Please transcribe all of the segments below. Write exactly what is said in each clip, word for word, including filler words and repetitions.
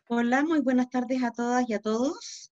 Hola, muy buenas tardes a todas y a todos.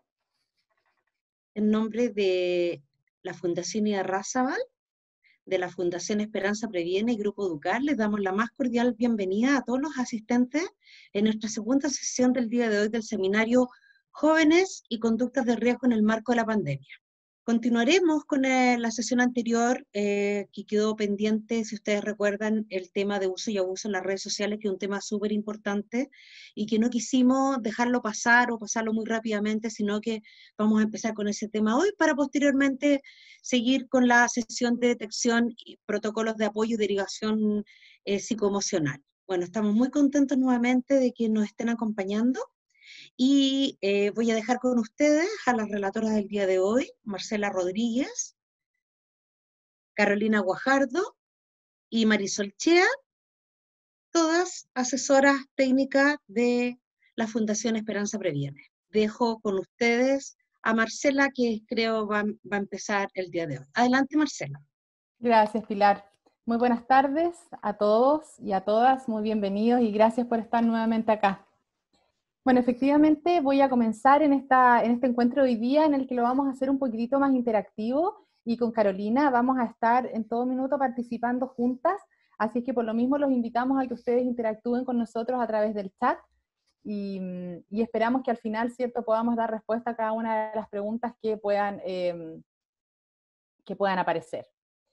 En nombre de la Fundación Irarrázaval, de la Fundación Esperanza Previene y Grupo Ducal, les damos la más cordial bienvenida a todos los asistentes en nuestra segunda sesión del día de hoy del seminario Jóvenes y Conductas de Riesgo en el Marco de la Pandemia. Continuaremos con eh, la sesión anterior eh, que quedó pendiente, si ustedes recuerdan, el tema de uso y abuso en las redes sociales, que es un tema súper importante y que no quisimos dejarlo pasar o pasarlo muy rápidamente, sino que vamos a empezar con ese tema hoy para posteriormente seguir con la sesión de detección y protocolos de apoyo y derivación eh, psicoemocional. Bueno, estamos muy contentos nuevamente de que nos estén acompañando. Y eh, voy a dejar con ustedes a las relatoras del día de hoy, Marcela Rodríguez, Carolina Guajardo y Marisol Chea, todas asesoras técnicas de la Fundación Esperanza Previene. Dejo con ustedes a Marcela, que creo va, va a empezar el día de hoy. Adelante, Marcela. Gracias, Pilar. Muy buenas tardes a todos y a todas, muy bienvenidos y gracias por estar nuevamente acá. Bueno, efectivamente voy a comenzar en, esta, en este encuentro de hoy día en el que lo vamos a hacer un poquitito más interactivo y con Carolina vamos a estar en todo minuto participando juntas, así es que por lo mismo los invitamos a que ustedes interactúen con nosotros a través del chat y, y esperamos que al final, ¿cierto?, podamos dar respuesta a cada una de las preguntas que puedan, eh, que puedan aparecer.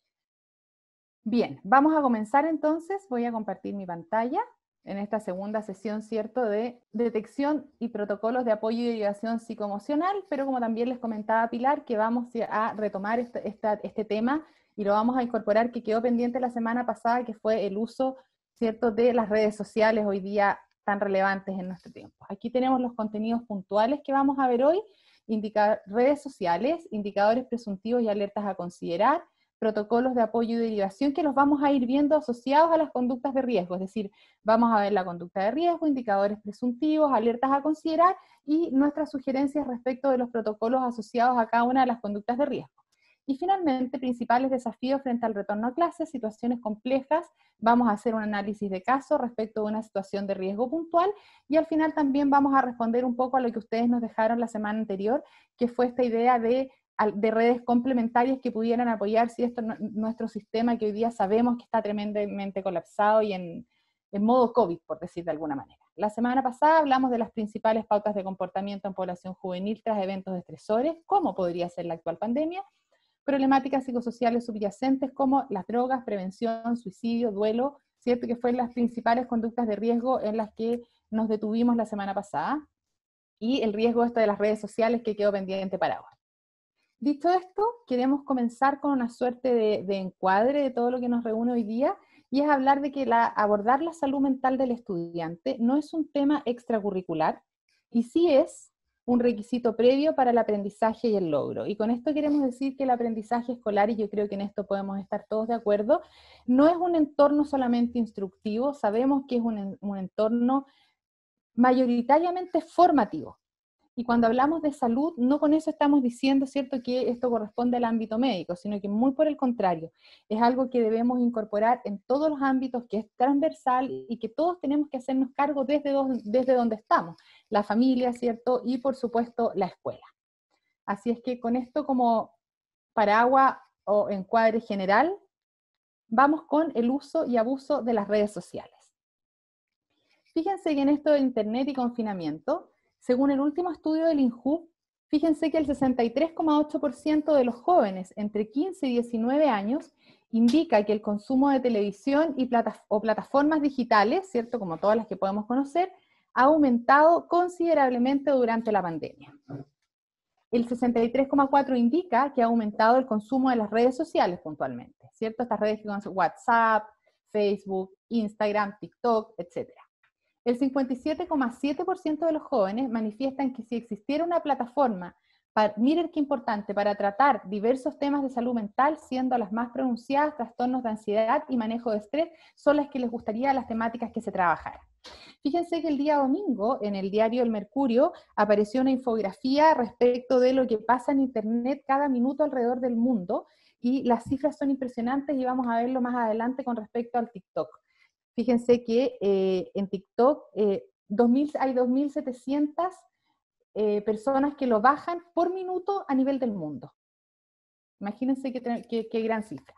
Bien, vamos a comenzar entonces. Voy a compartir mi pantalla en esta segunda sesión, ¿cierto?, de detección y protocolos de apoyo y derivación psicoemocional, pero como también les comentaba Pilar, que vamos a retomar este, esta, este tema y lo vamos a incorporar, que quedó pendiente la semana pasada, que fue el uso, ¿cierto?, de las redes sociales hoy día tan relevantes en nuestro tiempo. Aquí tenemos los contenidos puntuales que vamos a ver hoy: indica, redes sociales, indicadores presuntivos y alertas a considerar, protocolos de apoyo y derivación, que los vamos a ir viendo asociados a las conductas de riesgo, es decir, vamos a ver la conducta de riesgo, indicadores presuntivos, alertas a considerar y nuestras sugerencias respecto de los protocolos asociados a cada una de las conductas de riesgo. Y finalmente, principales desafíos frente al retorno a clases, situaciones complejas, vamos a hacer un análisis de caso respecto de una situación de riesgo puntual y al final también vamos a responder un poco a lo que ustedes nos dejaron la semana anterior, que fue esta idea de de redes complementarias que pudieran apoyar si esto, nuestro sistema que hoy día sabemos que está tremendamente colapsado y en, en modo COVID, por decir de alguna manera. La semana pasada hablamos de las principales pautas de comportamiento en población juvenil tras eventos estresores, como podría ser la actual pandemia, problemáticas psicosociales subyacentes como las drogas, prevención, suicidio, duelo, ¿cierto?, que fueron las principales conductas de riesgo en las que nos detuvimos la semana pasada, y el riesgo esto de las redes sociales que quedó pendiente para ahora. Dicho esto, queremos comenzar con una suerte de, de encuadre de todo lo que nos reúne hoy día, y es hablar de que la, abordar la salud mental del estudiante no es un tema extracurricular, y sí es un requisito previo para el aprendizaje y el logro. Y con esto queremos decir que el aprendizaje escolar, y yo creo que en esto podemos estar todos de acuerdo, no es un entorno solamente instructivo, sabemos que es un, un entorno mayoritariamente formativo. Y cuando hablamos de salud, no con eso estamos diciendo, ¿cierto?, que esto corresponde al ámbito médico, sino que muy por el contrario, es algo que debemos incorporar en todos los ámbitos, que es transversal y que todos tenemos que hacernos cargo desde, do, desde donde estamos, la familia, ¿cierto?, y por supuesto la escuela. Así es que con esto como paraguas o encuadre general, vamos con el uso y abuso de las redes sociales. Fíjense que en esto de internet y confinamiento, según el último estudio del INJU, fíjense que el sesenta y tres coma ocho por ciento de los jóvenes entre quince y diecinueve años indica que el consumo de televisión y plata o plataformas digitales, ¿cierto?, como todas las que podemos conocer, ha aumentado considerablemente durante la pandemia. El sesenta y tres coma cuatro por ciento indica que ha aumentado el consumo de las redes sociales puntualmente, ¿cierto? Estas redes que son WhatsApp, Facebook, Instagram, TikTok, etcétera. El cincuenta y siete coma siete por ciento de los jóvenes manifiestan que si existiera una plataforma, para, miren qué importante, para tratar diversos temas de salud mental, siendo las más pronunciadas trastornos de ansiedad y manejo de estrés, son las que les gustaría las temáticas que se trabajaran. Fíjense que el día domingo, en el diario El Mercurio, apareció una infografía respecto de lo que pasa en Internet cada minuto alrededor del mundo, y las cifras son impresionantes y vamos a verlo más adelante con respecto al TikTok. Fíjense que eh, en TikTok eh, dos mil, hay dos mil setecientas eh, personas que lo bajan por minuto a nivel del mundo. Imagínense qué, qué, qué gran cifra.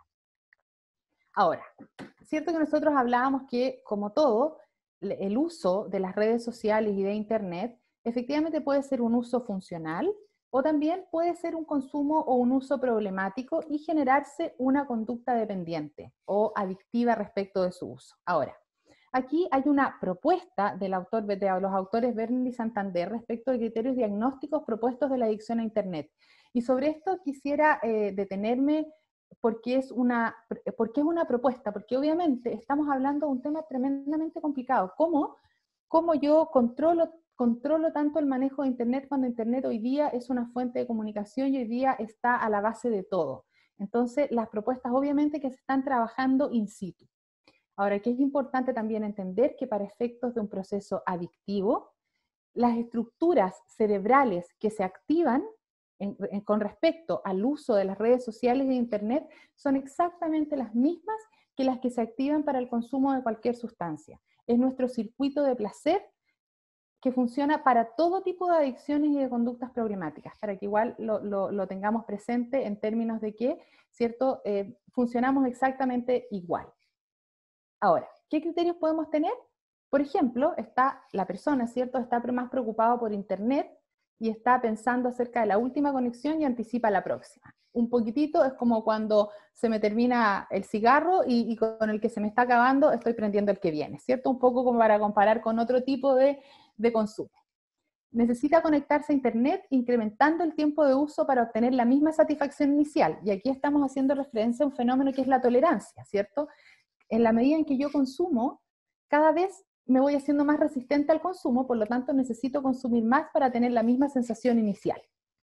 Ahora, cierto que nosotros hablábamos que, como todo, el uso de las redes sociales y de Internet efectivamente puede ser un uso funcional o también puede ser un consumo o un uso problemático y generarse una conducta dependiente o adictiva respecto de su uso. Ahora, aquí hay una propuesta del autor, de los autores Berni y Santander respecto de criterios diagnósticos propuestos de la adicción a Internet. Y sobre esto quisiera eh, detenerme porque es, una, porque es una propuesta, porque obviamente estamos hablando de un tema tremendamente complicado. ¿Cómo, cómo yo controlo, controlo tanto el manejo de Internet cuando Internet hoy día es una fuente de comunicación y hoy día está a la base de todo? Entonces, las propuestas obviamente que se están trabajando in situ. Ahora, que es importante también entender que para efectos de un proceso adictivo, las estructuras cerebrales que se activan en, en, con respecto al uso de las redes sociales e Internet son exactamente las mismas que las que se activan para el consumo de cualquier sustancia. Es nuestro circuito de placer que funciona para todo tipo de adicciones y de conductas problemáticas, para que igual lo, lo, lo tengamos presente en términos de que, ¿cierto?, eh, funcionamos exactamente igual. Ahora, ¿qué criterios podemos tener? Por ejemplo, está la persona, ¿cierto? Está más preocupado por Internet y está pensando acerca de la última conexión y anticipa la próxima. Un poquitito es como cuando se me termina el cigarro y, y con el que se me está acabando estoy prendiendo el que viene, ¿cierto? Un poco como para comparar con otro tipo de, de consumo. Necesita conectarse a Internet incrementando el tiempo de uso para obtener la misma satisfacción inicial. Y aquí estamos haciendo referencia a un fenómeno que es la tolerancia, ¿cierto? En la medida en que yo consumo, cada vez me voy haciendo más resistente al consumo, por lo tanto necesito consumir más para tener la misma sensación inicial.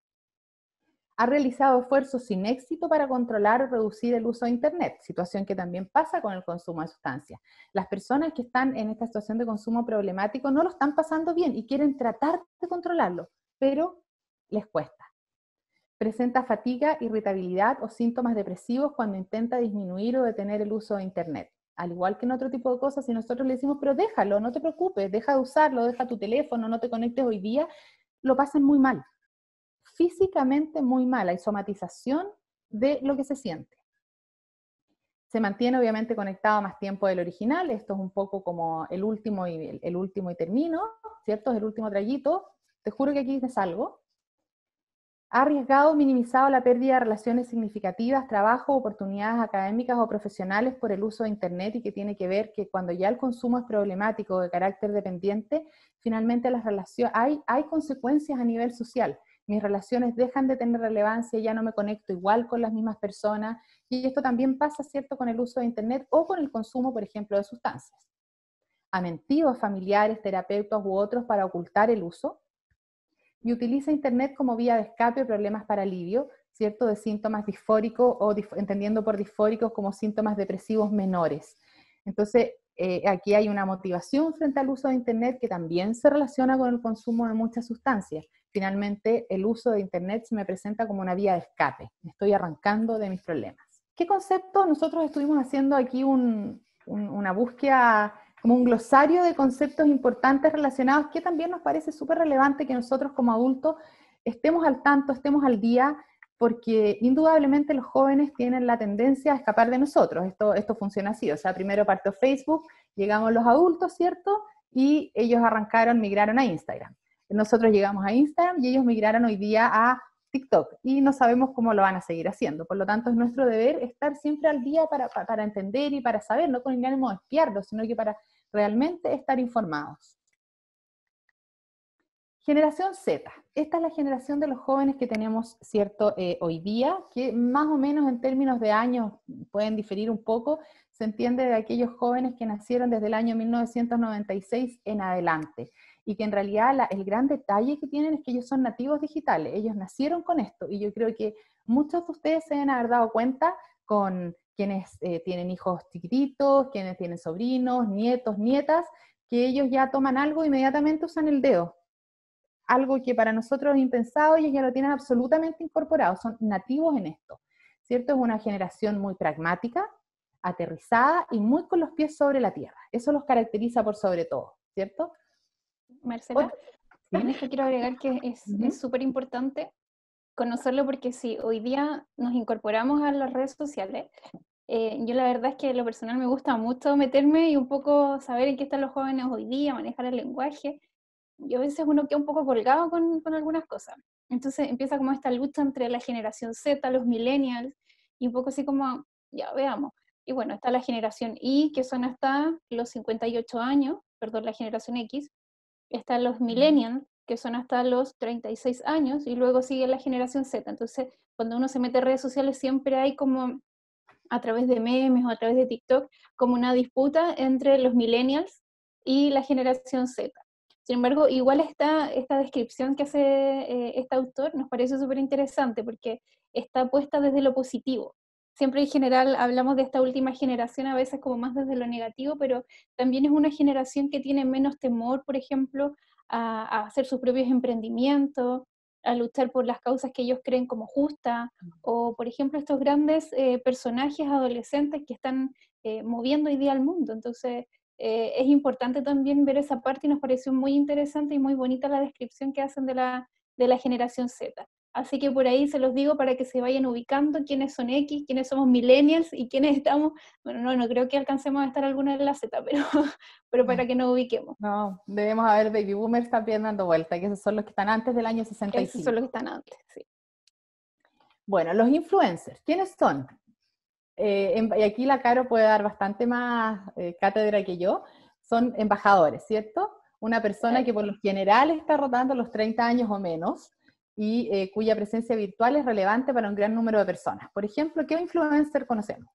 Ha realizado esfuerzos sin éxito para controlar o reducir el uso de Internet, situación que también pasa con el consumo de sustancias. Las personas que están en esta situación de consumo problemático no lo están pasando bien y quieren tratar de controlarlo, pero les cuesta. Presenta fatiga, irritabilidad o síntomas depresivos cuando intenta disminuir o detener el uso de Internet. Al igual que en otro tipo de cosas, si nosotros le decimos, pero déjalo, no te preocupes, deja de usarlo, deja tu teléfono, no te conectes hoy día, lo pasan muy mal. Físicamente muy mal, hay somatización de lo que se siente. Se mantiene obviamente conectado más tiempo del original, esto es un poco como el último y, el, el último y termino, ¿cierto? Es el último traguito, te juro que aquí te salgo. Ha arriesgado o minimizado la pérdida de relaciones significativas, trabajo, oportunidades académicas o profesionales por el uso de Internet y que tiene que ver que cuando ya el consumo es problemático de carácter dependiente, finalmente las relaciones, hay, hay consecuencias a nivel social. Mis relaciones dejan de tener relevancia, ya no me conecto igual con las mismas personas y esto también pasa, ¿cierto?, con el uso de Internet o con el consumo, por ejemplo, de sustancias. Ha mentido a familiares, terapeutas u otros para ocultar el uso. Y utiliza Internet como vía de escape o problemas para alivio, ¿cierto?, de síntomas disfóricos o dif entendiendo por disfóricos como síntomas depresivos menores. Entonces, eh, aquí hay una motivación frente al uso de Internet que también se relaciona con el consumo de muchas sustancias. Finalmente, el uso de Internet se me presenta como una vía de escape. Me estoy arrancando de mis problemas. ¿Qué concepto? Nosotros estuvimos haciendo aquí un, un, una búsqueda como un glosario de conceptos importantes relacionados que también nos parece súper relevante que nosotros como adultos estemos al tanto, estemos al día, porque indudablemente los jóvenes tienen la tendencia a escapar de nosotros. Esto, esto funciona así, o sea, primero partió Facebook, llegamos los adultos, ¿cierto? Y ellos arrancaron, migraron a Instagram. Nosotros llegamos a Instagram y ellos migraron hoy día a TikTok y no sabemos cómo lo van a seguir haciendo. Por lo tanto, es nuestro deber estar siempre al día para, para, para entender y para saber, no con el ánimo de espiarlos, sino que para realmente estar informados. Generación Z. Esta es la generación de los jóvenes que tenemos, ¿cierto?, eh, hoy día, que más o menos en términos de años pueden diferir un poco, se entiende de aquellos jóvenes que nacieron desde el año mil novecientos noventa y seis en adelante, y que en realidad la, el gran detalle que tienen es que ellos son nativos digitales, ellos nacieron con esto, y yo creo que muchos de ustedes se deben haber dado cuenta con quienes eh, tienen hijos chiquititos, quienes tienen sobrinos, nietos, nietas, que ellos ya toman algo e inmediatamente usan el dedo. Algo que para nosotros es impensado, ellos ya lo tienen absolutamente incorporado, son nativos en esto, ¿cierto? Es una generación muy pragmática, aterrizada y muy con los pies sobre la tierra. Eso los caracteriza por sobre todo, ¿cierto? Marcela, ¿Sí? en esto quiero agregar que es Uh-huh. súper importante conocerlo porque si hoy día nos incorporamos a las redes sociales, eh, yo la verdad es que en lo personal me gusta mucho meterme y un poco saber en qué están los jóvenes hoy día, manejar el lenguaje, y a veces uno queda un poco colgado con, con algunas cosas. Entonces empieza como esta lucha entre la generación Z, los millennials, y un poco así como, ya veamos. Y bueno, está la generación Y, que son hasta los cincuenta y ocho años, perdón, la generación X, están los millennials, que son hasta los treinta y seis años, y luego sigue la generación Z. Entonces, cuando uno se mete en redes sociales, siempre hay como, a través de memes o a través de TikTok, como una disputa entre los millennials y la generación Z. Sin embargo, igual esta, esta descripción que hace eh, este autor nos parece súper interesante porque está puesta desde lo positivo. Siempre en general hablamos de esta última generación a veces como más desde lo negativo, pero también es una generación que tiene menos temor, por ejemplo, a, a hacer sus propios emprendimientos, a luchar por las causas que ellos creen como justas, o por ejemplo estos grandes eh, personajes adolescentes que están eh, moviendo hoy día al mundo. Entonces eh, es importante también ver esa parte y nos pareció muy interesante y muy bonita la descripción que hacen de la, de la generación Z. Así que por ahí se los digo para que se vayan ubicando quiénes son X, quiénes somos millennials y quiénes estamos, bueno, no, no creo que alcancemos a estar alguna en la Z, pero, pero para que nos ubiquemos. No, debemos haber baby boomers también dando vuelta, que esos son los que están antes del año sesenta y cinco. Esos son los que están antes, sí. Bueno, los influencers, ¿quiénes son? Eh, en, y aquí la Caro puede dar bastante más eh, cátedra que yo. Son embajadores, ¿cierto? Una persona que por lo general está rotando los treinta años o menos y eh, cuya presencia virtual es relevante para un gran número de personas. Por ejemplo, ¿qué influencer conocemos?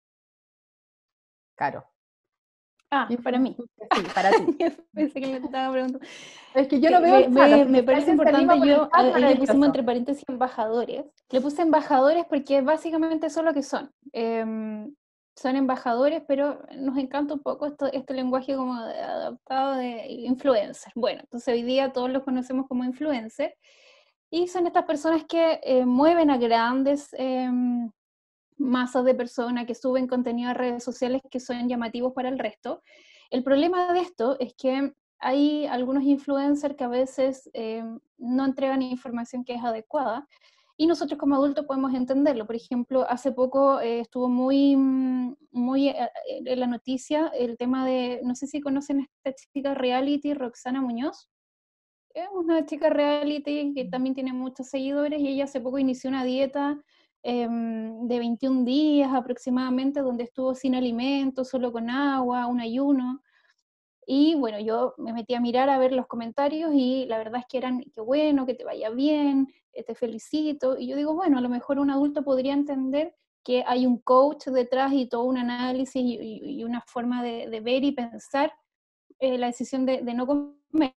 Caro. Ah, para mí. Sí, para ti. Pensé que me estaba preguntando. Es que yo Sí, no veo me, el chat, me, así que me si parece alguien se anima importante, por el yo chat, ahí le pusimos maravilloso. entre paréntesis embajadores. Le puse embajadores porque básicamente eso es lo que son. Eh, son embajadores, pero nos encanta un poco esto, este lenguaje como de- adaptado de influencer. Bueno, entonces hoy día todos los conocemos como influencer. Y son estas personas que eh, mueven a grandes eh, masas de personas, que suben contenido a redes sociales que son llamativos para el resto. El problema de esto es que hay algunos influencers que a veces eh, no entregan información que es adecuada y nosotros como adultos podemos entenderlo. Por ejemplo, hace poco eh, estuvo muy, muy eh, en la noticia el tema de, no sé si conocen a esta chica reality, Roxana Muñoz. Es una chica reality que también tiene muchos seguidores y ella hace poco inició una dieta eh, de veintiún días aproximadamente, donde estuvo sin alimentos, solo con agua, un ayuno. Y bueno, yo me metí a mirar a ver los comentarios y la verdad es que eran, qué bueno, que te vaya bien, eh, te felicito. Y yo digo, bueno, a lo mejor un adulto podría entender que hay un coach detrás y todo un análisis y, y, y una forma de, de, ver y pensar eh, la decisión de, de no comer.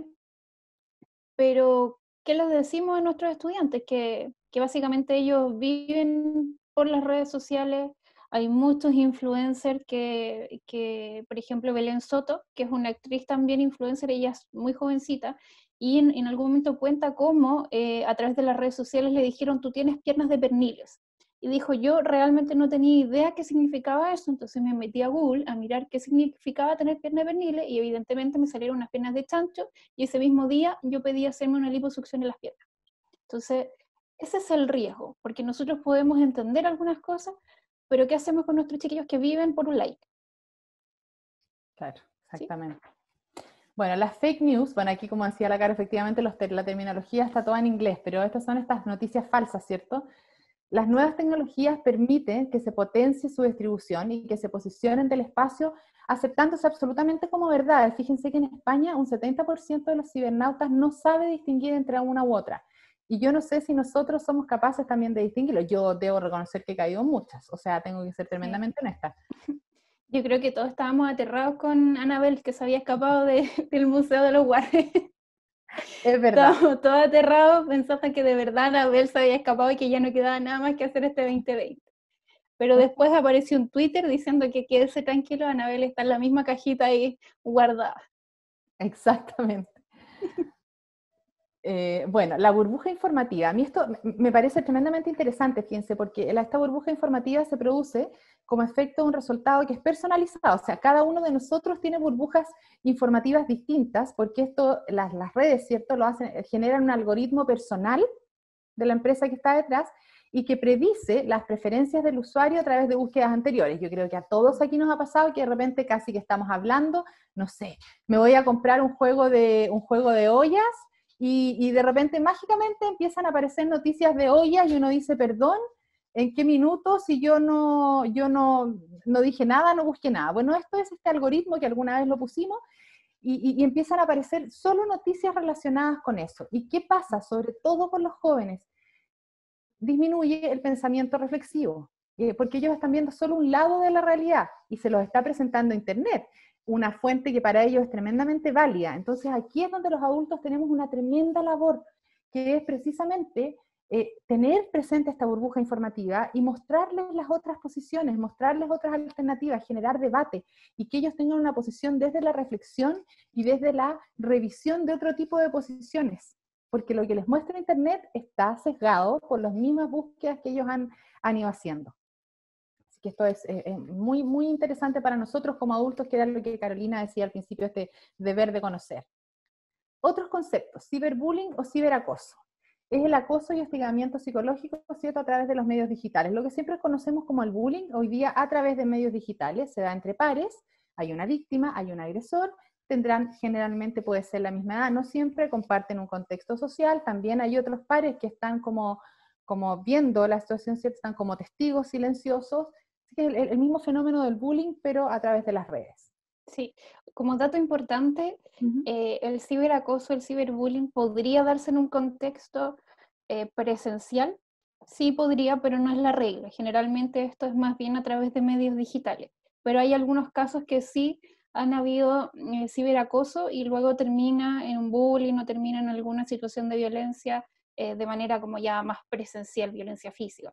Pero, ¿qué les decimos a nuestros estudiantes? Que, que básicamente ellos viven por las redes sociales. Hay muchos influencers que, que, por ejemplo, Belén Soto, que es una actriz también influencer, ella es muy jovencita, y en, en algún momento cuenta cómo eh, a través de las redes sociales le dijeron, tú tienes piernas de perniles. Y dijo, yo realmente no tenía idea qué significaba eso, entonces me metí a Google a mirar qué significaba tener piernas de perniles, y evidentemente me salieron unas piernas de chancho, y ese mismo día yo pedí hacerme una liposucción en las piernas. Entonces, ese es el riesgo, porque nosotros podemos entender algunas cosas, pero ¿qué hacemos con nuestros chiquillos que viven por un like? Claro, exactamente. ¿Sí? Bueno, las fake news, bueno, aquí como decía la Cara, efectivamente los, la terminología está toda en inglés, pero estas son estas noticias falsas, ¿cierto? Las nuevas tecnologías permiten que se potencie su distribución y que se posicionen del espacio aceptándose absolutamente como verdad. Fíjense que en España un setenta por ciento de los cibernautas no sabe distinguir entre una u otra. Y yo no sé si nosotros somos capaces también de distinguirlo. Yo debo reconocer que he caído en muchas, o sea, tengo que ser tremendamente sí. honesta. Yo creo que todos estábamos aterrados con Anabel, que se había escapado de, del Museo de los Guardias. Es verdad. Estábamos todos aterrados pensando que de verdad Anabel se había escapado y que ya no quedaba nada más que hacer este veinte veinte. Pero después apareció un Twitter diciendo que quédese tranquilo, Anabel está en la misma cajita ahí guardada. Exactamente. Eh, bueno, la burbuja informativa. A mí esto me parece tremendamente interesante, fíjense, porque esta burbuja informativa se produce como efecto de un resultado que es personalizado. O sea, cada uno de nosotros tiene burbujas informativas distintas, porque esto, las, las redes, ¿cierto?, lo hacen, generan un algoritmo personal de la empresa que está detrás y que predice las preferencias del usuario a través de búsquedas anteriores. Yo creo que a todos aquí nos ha pasado que de repente casi que estamos hablando, no sé, me voy a comprar un juego de, un juego de ollas, Y, y de repente mágicamente empiezan a aparecer noticias de ollas y uno dice, perdón, ¿en qué minuto? Si yo no, yo no, no dije nada, no busqué nada. Bueno, esto es este algoritmo que alguna vez lo pusimos y, y, y empiezan a aparecer solo noticias relacionadas con eso. ¿Y qué pasa? Sobre todo con los jóvenes, disminuye el pensamiento reflexivo, eh, porque ellos están viendo solo un lado de la realidad y se los está presentando Internet, una fuente que para ellos es tremendamente válida. Entonces aquí es donde los adultos tenemos una tremenda labor, que es precisamente eh, tener presente esta burbuja informativa y mostrarles las otras posiciones, mostrarles otras alternativas, generar debate y que ellos tengan una posición desde la reflexión y desde la revisión de otro tipo de posiciones, porque lo que les muestra Internet está sesgado por las mismas búsquedas que ellos han, han ido haciendo. Así que esto es eh, muy, muy interesante para nosotros como adultos, que era lo que Carolina decía al principio, este deber de conocer. Otros conceptos, ciberbullying o ciberacoso. Es el acoso y hostigamiento psicológico, ¿cierto?, a través de los medios digitales. Lo que siempre conocemos como el bullying, hoy día a través de medios digitales, se da entre pares, hay una víctima, hay un agresor, tendrán, generalmente puede ser la misma edad, no siempre comparten un contexto social, también hay otros pares que están como, como viendo la situación, ¿cierto?, están como testigos silenciosos, así que es el, el mismo fenómeno del bullying, pero a través de las redes. Sí, como dato importante, uh-huh. eh, el ciberacoso, el ciberbullying podría darse en un contexto eh, presencial, sí podría, pero no es la regla. Generalmente esto es más bien a través de medios digitales, pero hay algunos casos que sí han habido eh, ciberacoso y luego termina en un bullying o termina en alguna situación de violencia eh, de manera como ya más presencial, violencia física.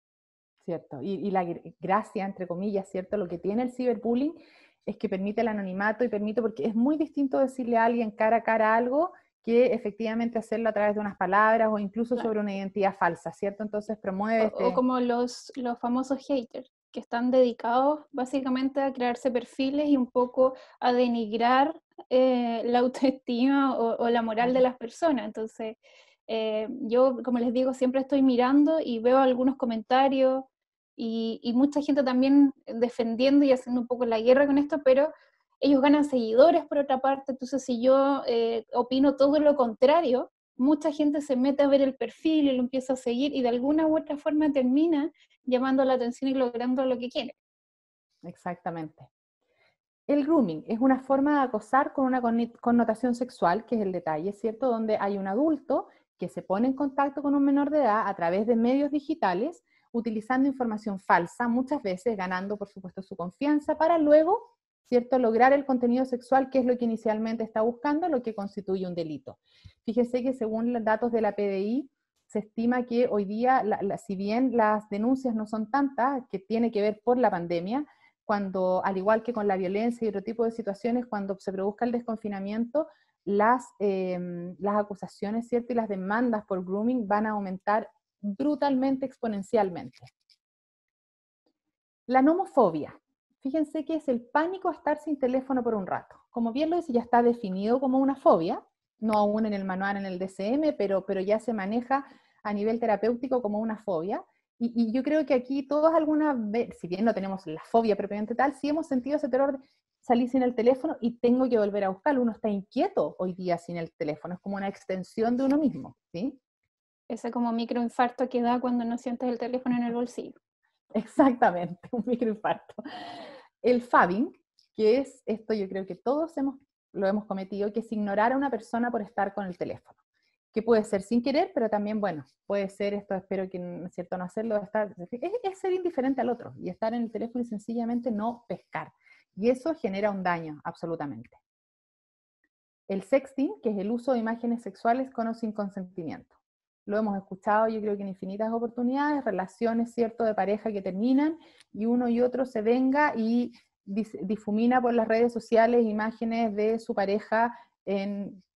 Cierto, y, y la gracia, entre comillas, ¿cierto? Lo que tiene el ciberbullying es que permite el anonimato y permite, porque es muy distinto decirle a alguien cara a cara algo que efectivamente hacerlo a través de unas palabras o incluso claro. sobre una identidad falsa, ¿cierto? Entonces promueve... O, este... o como los, los famosos haters, que están dedicados básicamente a crearse perfiles y un poco a denigrar eh, la autoestima o, o la moral de las personas. Entonces, eh, yo, como les digo, siempre estoy mirando y veo algunos comentarios y, y mucha gente también defendiendo y haciendo un poco la guerra con esto, pero ellos ganan seguidores por otra parte. Entonces, si yo eh, opino todo lo contrario, mucha gente se mete a ver el perfil y lo empieza a seguir y de alguna u otra forma termina llamando la atención y logrando lo que quiere. Exactamente. El grooming es una forma de acosar con una connotación sexual, que es el detalle, ¿cierto? Donde hay un adulto que se pone en contacto con un menor de edad a través de medios digitales, utilizando información falsa, muchas veces ganando, por supuesto, su confianza, para luego, ¿cierto?, lograr el contenido sexual, que es lo que inicialmente está buscando, lo que constituye un delito. Fíjese que según los datos de la P D I, se estima que hoy día, la, la, si bien las denuncias no son tantas, que tiene que ver por la pandemia, cuando, al igual que con la violencia y otro tipo de situaciones, cuando se produzca el desconfinamiento, las, eh, las acusaciones, ¿cierto?, y las demandas por grooming van a aumentar brutalmente, exponencialmente. La nomofobia. Fíjense que es el pánico a estar sin teléfono por un rato. Como bien lo dice, ya está definido como una fobia, no aún en el manual, en el D S M, pero, pero ya se maneja a nivel terapéutico como una fobia. Y, y yo creo que aquí todos alguna vez, si bien no tenemos la fobia propiamente tal, sí hemos sentido ese terror de salir sin el teléfono y tengo que volver a buscarlo. Uno está inquieto hoy día sin el teléfono, es como una extensión de uno mismo, ¿sí? Ese como microinfarto que da cuando no sientes el teléfono en el bolsillo. Exactamente, un microinfarto. El fabbing, que es esto, yo creo que todos hemos, lo hemos cometido, que es ignorar a una persona por estar con el teléfono, que puede ser sin querer, pero también, bueno, puede ser esto, espero que, ¿no es cierto?, no hacerlo, estar, es, es ser indiferente al otro, y estar en el teléfono y sencillamente no pescar, y eso genera un daño, absolutamente. El sexting, que es el uso de imágenes sexuales con o sin consentimiento. Lo hemos escuchado, yo creo que en infinitas oportunidades, relaciones, ¿cierto?, de pareja que terminan y uno y otro se venga y difumina por las redes sociales imágenes de su pareja en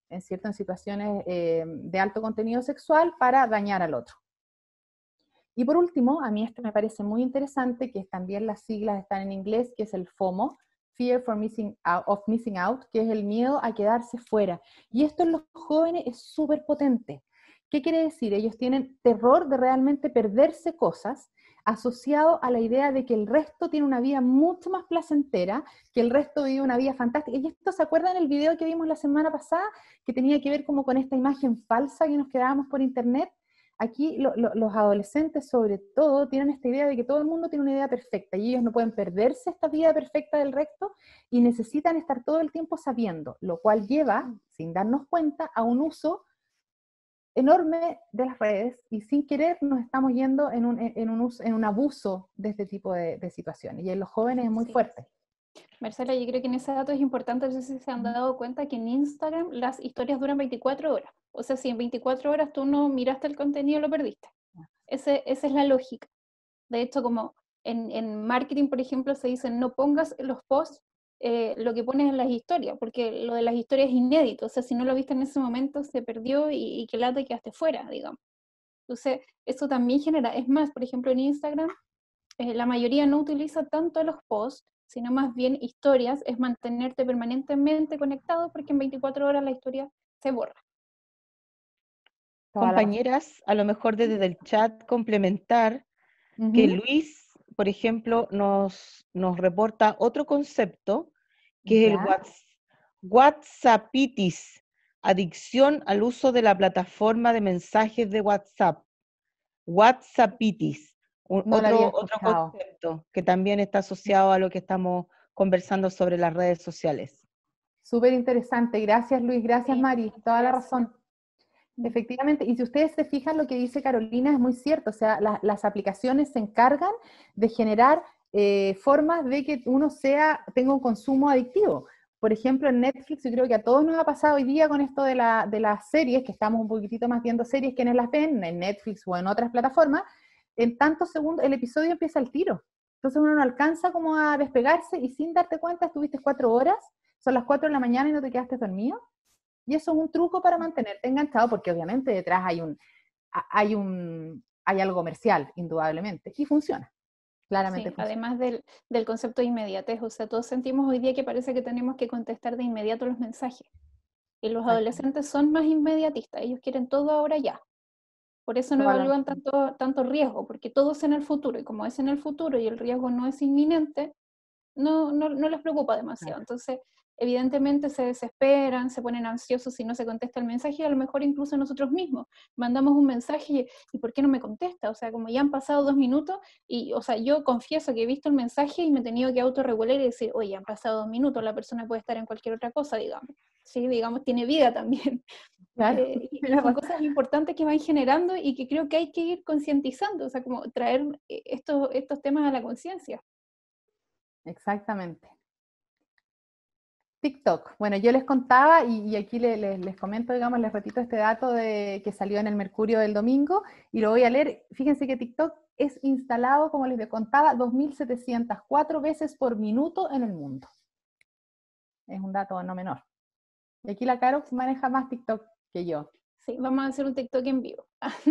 en, cierto, en situaciones eh, de alto contenido sexual para dañar al otro. Y por último, a mí esto me parece muy interesante, que también las siglas están en inglés, que es el FOMO, Fear for missing out, of Missing Out, que es el miedo a quedarse fuera. Y esto en los jóvenes es súper potente. ¿Qué quiere decir? Ellos tienen terror de realmente perderse cosas, asociado a la idea de que el resto tiene una vida mucho más placentera, que el resto vive una vida fantástica. Y esto, ¿se acuerdan del video que vimos la semana pasada? Que tenía que ver como con esta imagen falsa que nos quedábamos por internet. Aquí lo, lo, los adolescentes sobre todo tienen esta idea de que todo el mundo tiene una idea perfecta y ellos no pueden perderse esta vida perfecta del resto y necesitan estar todo el tiempo sabiendo, lo cual lleva, sin darnos cuenta, a un uso enorme de las redes y sin querer nos estamos yendo en un, en un, uso, en un abuso de este tipo de, de situaciones y en los jóvenes es muy Sí. fuerte. Marcela, yo creo que en ese dato es importante, no sé si se han dado cuenta que en Instagram las historias duran veinticuatro horas. O sea, si en veinticuatro horas tú no miraste el contenido, lo perdiste. Ese, esa es la lógica. De hecho, como en, en marketing, por ejemplo, se dice no pongas en los posts eh, lo que pones en las historias, porque lo de las historias es inédito. O sea, si no lo viste en ese momento, se perdió y, y que lata quedaste fuera, digamos. Entonces, eso también genera. Es más, por ejemplo, en Instagram, eh, la mayoría no utiliza tanto los posts, sino más bien historias, es mantenerte permanentemente conectado porque en veinticuatro horas la historia se borra. Compañeras, a lo mejor desde el chat complementar uh-huh. que Luis, por ejemplo, nos, nos reporta otro concepto que ¿Ya? es el WhatsApp, WhatsAppitis, adicción al uso de la plataforma de mensajes de WhatsApp. WhatsAppitis, un, no otro, otro concepto que también está asociado a lo que estamos conversando sobre las redes sociales. Súper interesante, gracias Luis, gracias sí, Mari, toda la razón. Efectivamente, y si ustedes se fijan lo que dice Carolina es muy cierto, o sea, la, las aplicaciones se encargan de generar eh, formas de que uno sea, tenga un consumo adictivo. Por ejemplo, en Netflix, yo creo que a todos nos ha pasado hoy día con esto de, la, de las series, que estamos un poquitito más viendo series que no las ven en Netflix o en otras plataformas, en tantos segundos el episodio empieza al tiro. Entonces uno no alcanza como a despegarse y sin darte cuenta estuviste cuatro horas, son las cuatro de la mañana y no te quedaste dormido. Y eso es un truco para mantenerte enganchado, porque obviamente detrás hay un, hay un, hay algo comercial, indudablemente, y funciona. Claramente sí, funciona. Además del, del concepto de inmediatez, o sea, todos sentimos hoy día que parece que tenemos que contestar de inmediato los mensajes. Y los adolescentes son más inmediatistas, ellos quieren todo ahora ya. Por eso no evalúan tanto, tanto riesgo, porque todo es en el futuro, y como es en el futuro y el riesgo no es inminente, no, no, no les preocupa demasiado. Entonces, evidentemente se desesperan, se ponen ansiosos si no se contesta el mensaje, y a lo mejor incluso nosotros mismos mandamos un mensaje y, ¿y por qué no me contesta? O sea, como ya han pasado dos minutos, y, o sea, yo confieso que he visto el mensaje y me he tenido que autorregular y decir, oye, han pasado dos minutos, la persona puede estar en cualquier otra cosa, digamos. Sí, digamos, tiene vida también. Claro, eh, y son cosas importantes que van generando y que creo que hay que ir concientizando, o sea, como traer estos, estos temas a la conciencia. Exactamente. TikTok. Bueno, yo les contaba y, y aquí les, les, les comento, digamos, les repito este dato de que salió en el Mercurio del domingo y lo voy a leer. Fíjense que TikTok es instalado, como les contaba, dos mil setecientas cuatro veces por minuto en el mundo. Es un dato no menor. Y aquí la Caro maneja más TikTok que yo. Sí, vamos a hacer un TikTok en vivo.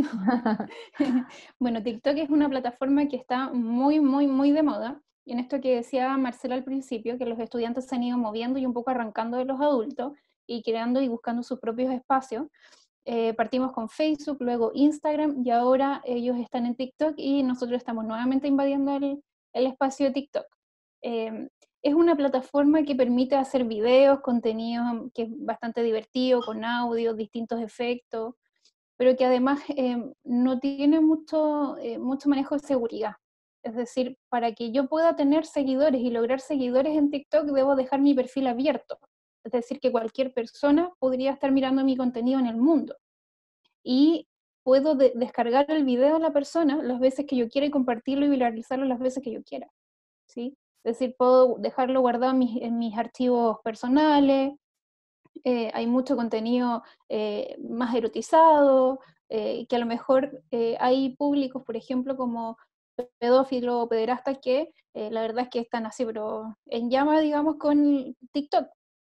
Bueno, TikTok es una plataforma que está muy, muy, muy de moda. Y en esto que decía Marcela al principio, que los estudiantes se han ido moviendo y un poco arrancando de los adultos y creando y buscando sus propios espacios. Eh, partimos con Facebook, luego Instagram, y ahora ellos están en TikTok y nosotros estamos nuevamente invadiendo el, el espacio de TikTok. Eh, es una plataforma que permite hacer videos, contenido que es bastante divertido, con audio, distintos efectos, pero que además eh, no tiene mucho, eh, mucho manejo de seguridad. Es decir, para que yo pueda tener seguidores y lograr seguidores en TikTok, debo dejar mi perfil abierto. Es decir, que cualquier persona podría estar mirando mi contenido en el mundo. Y puedo de- descargar el video de la persona las veces que yo quiera y compartirlo y viralizarlo las veces que yo quiera. ¿Sí? Es decir, puedo dejarlo guardado en mis, en mis archivos personales. Eh, hay mucho contenido eh, más erotizado, eh, que a lo mejor eh, hay públicos, por ejemplo, como pedófilos o pederastas que eh, la verdad es que están así, pero en llama, digamos, con TikTok.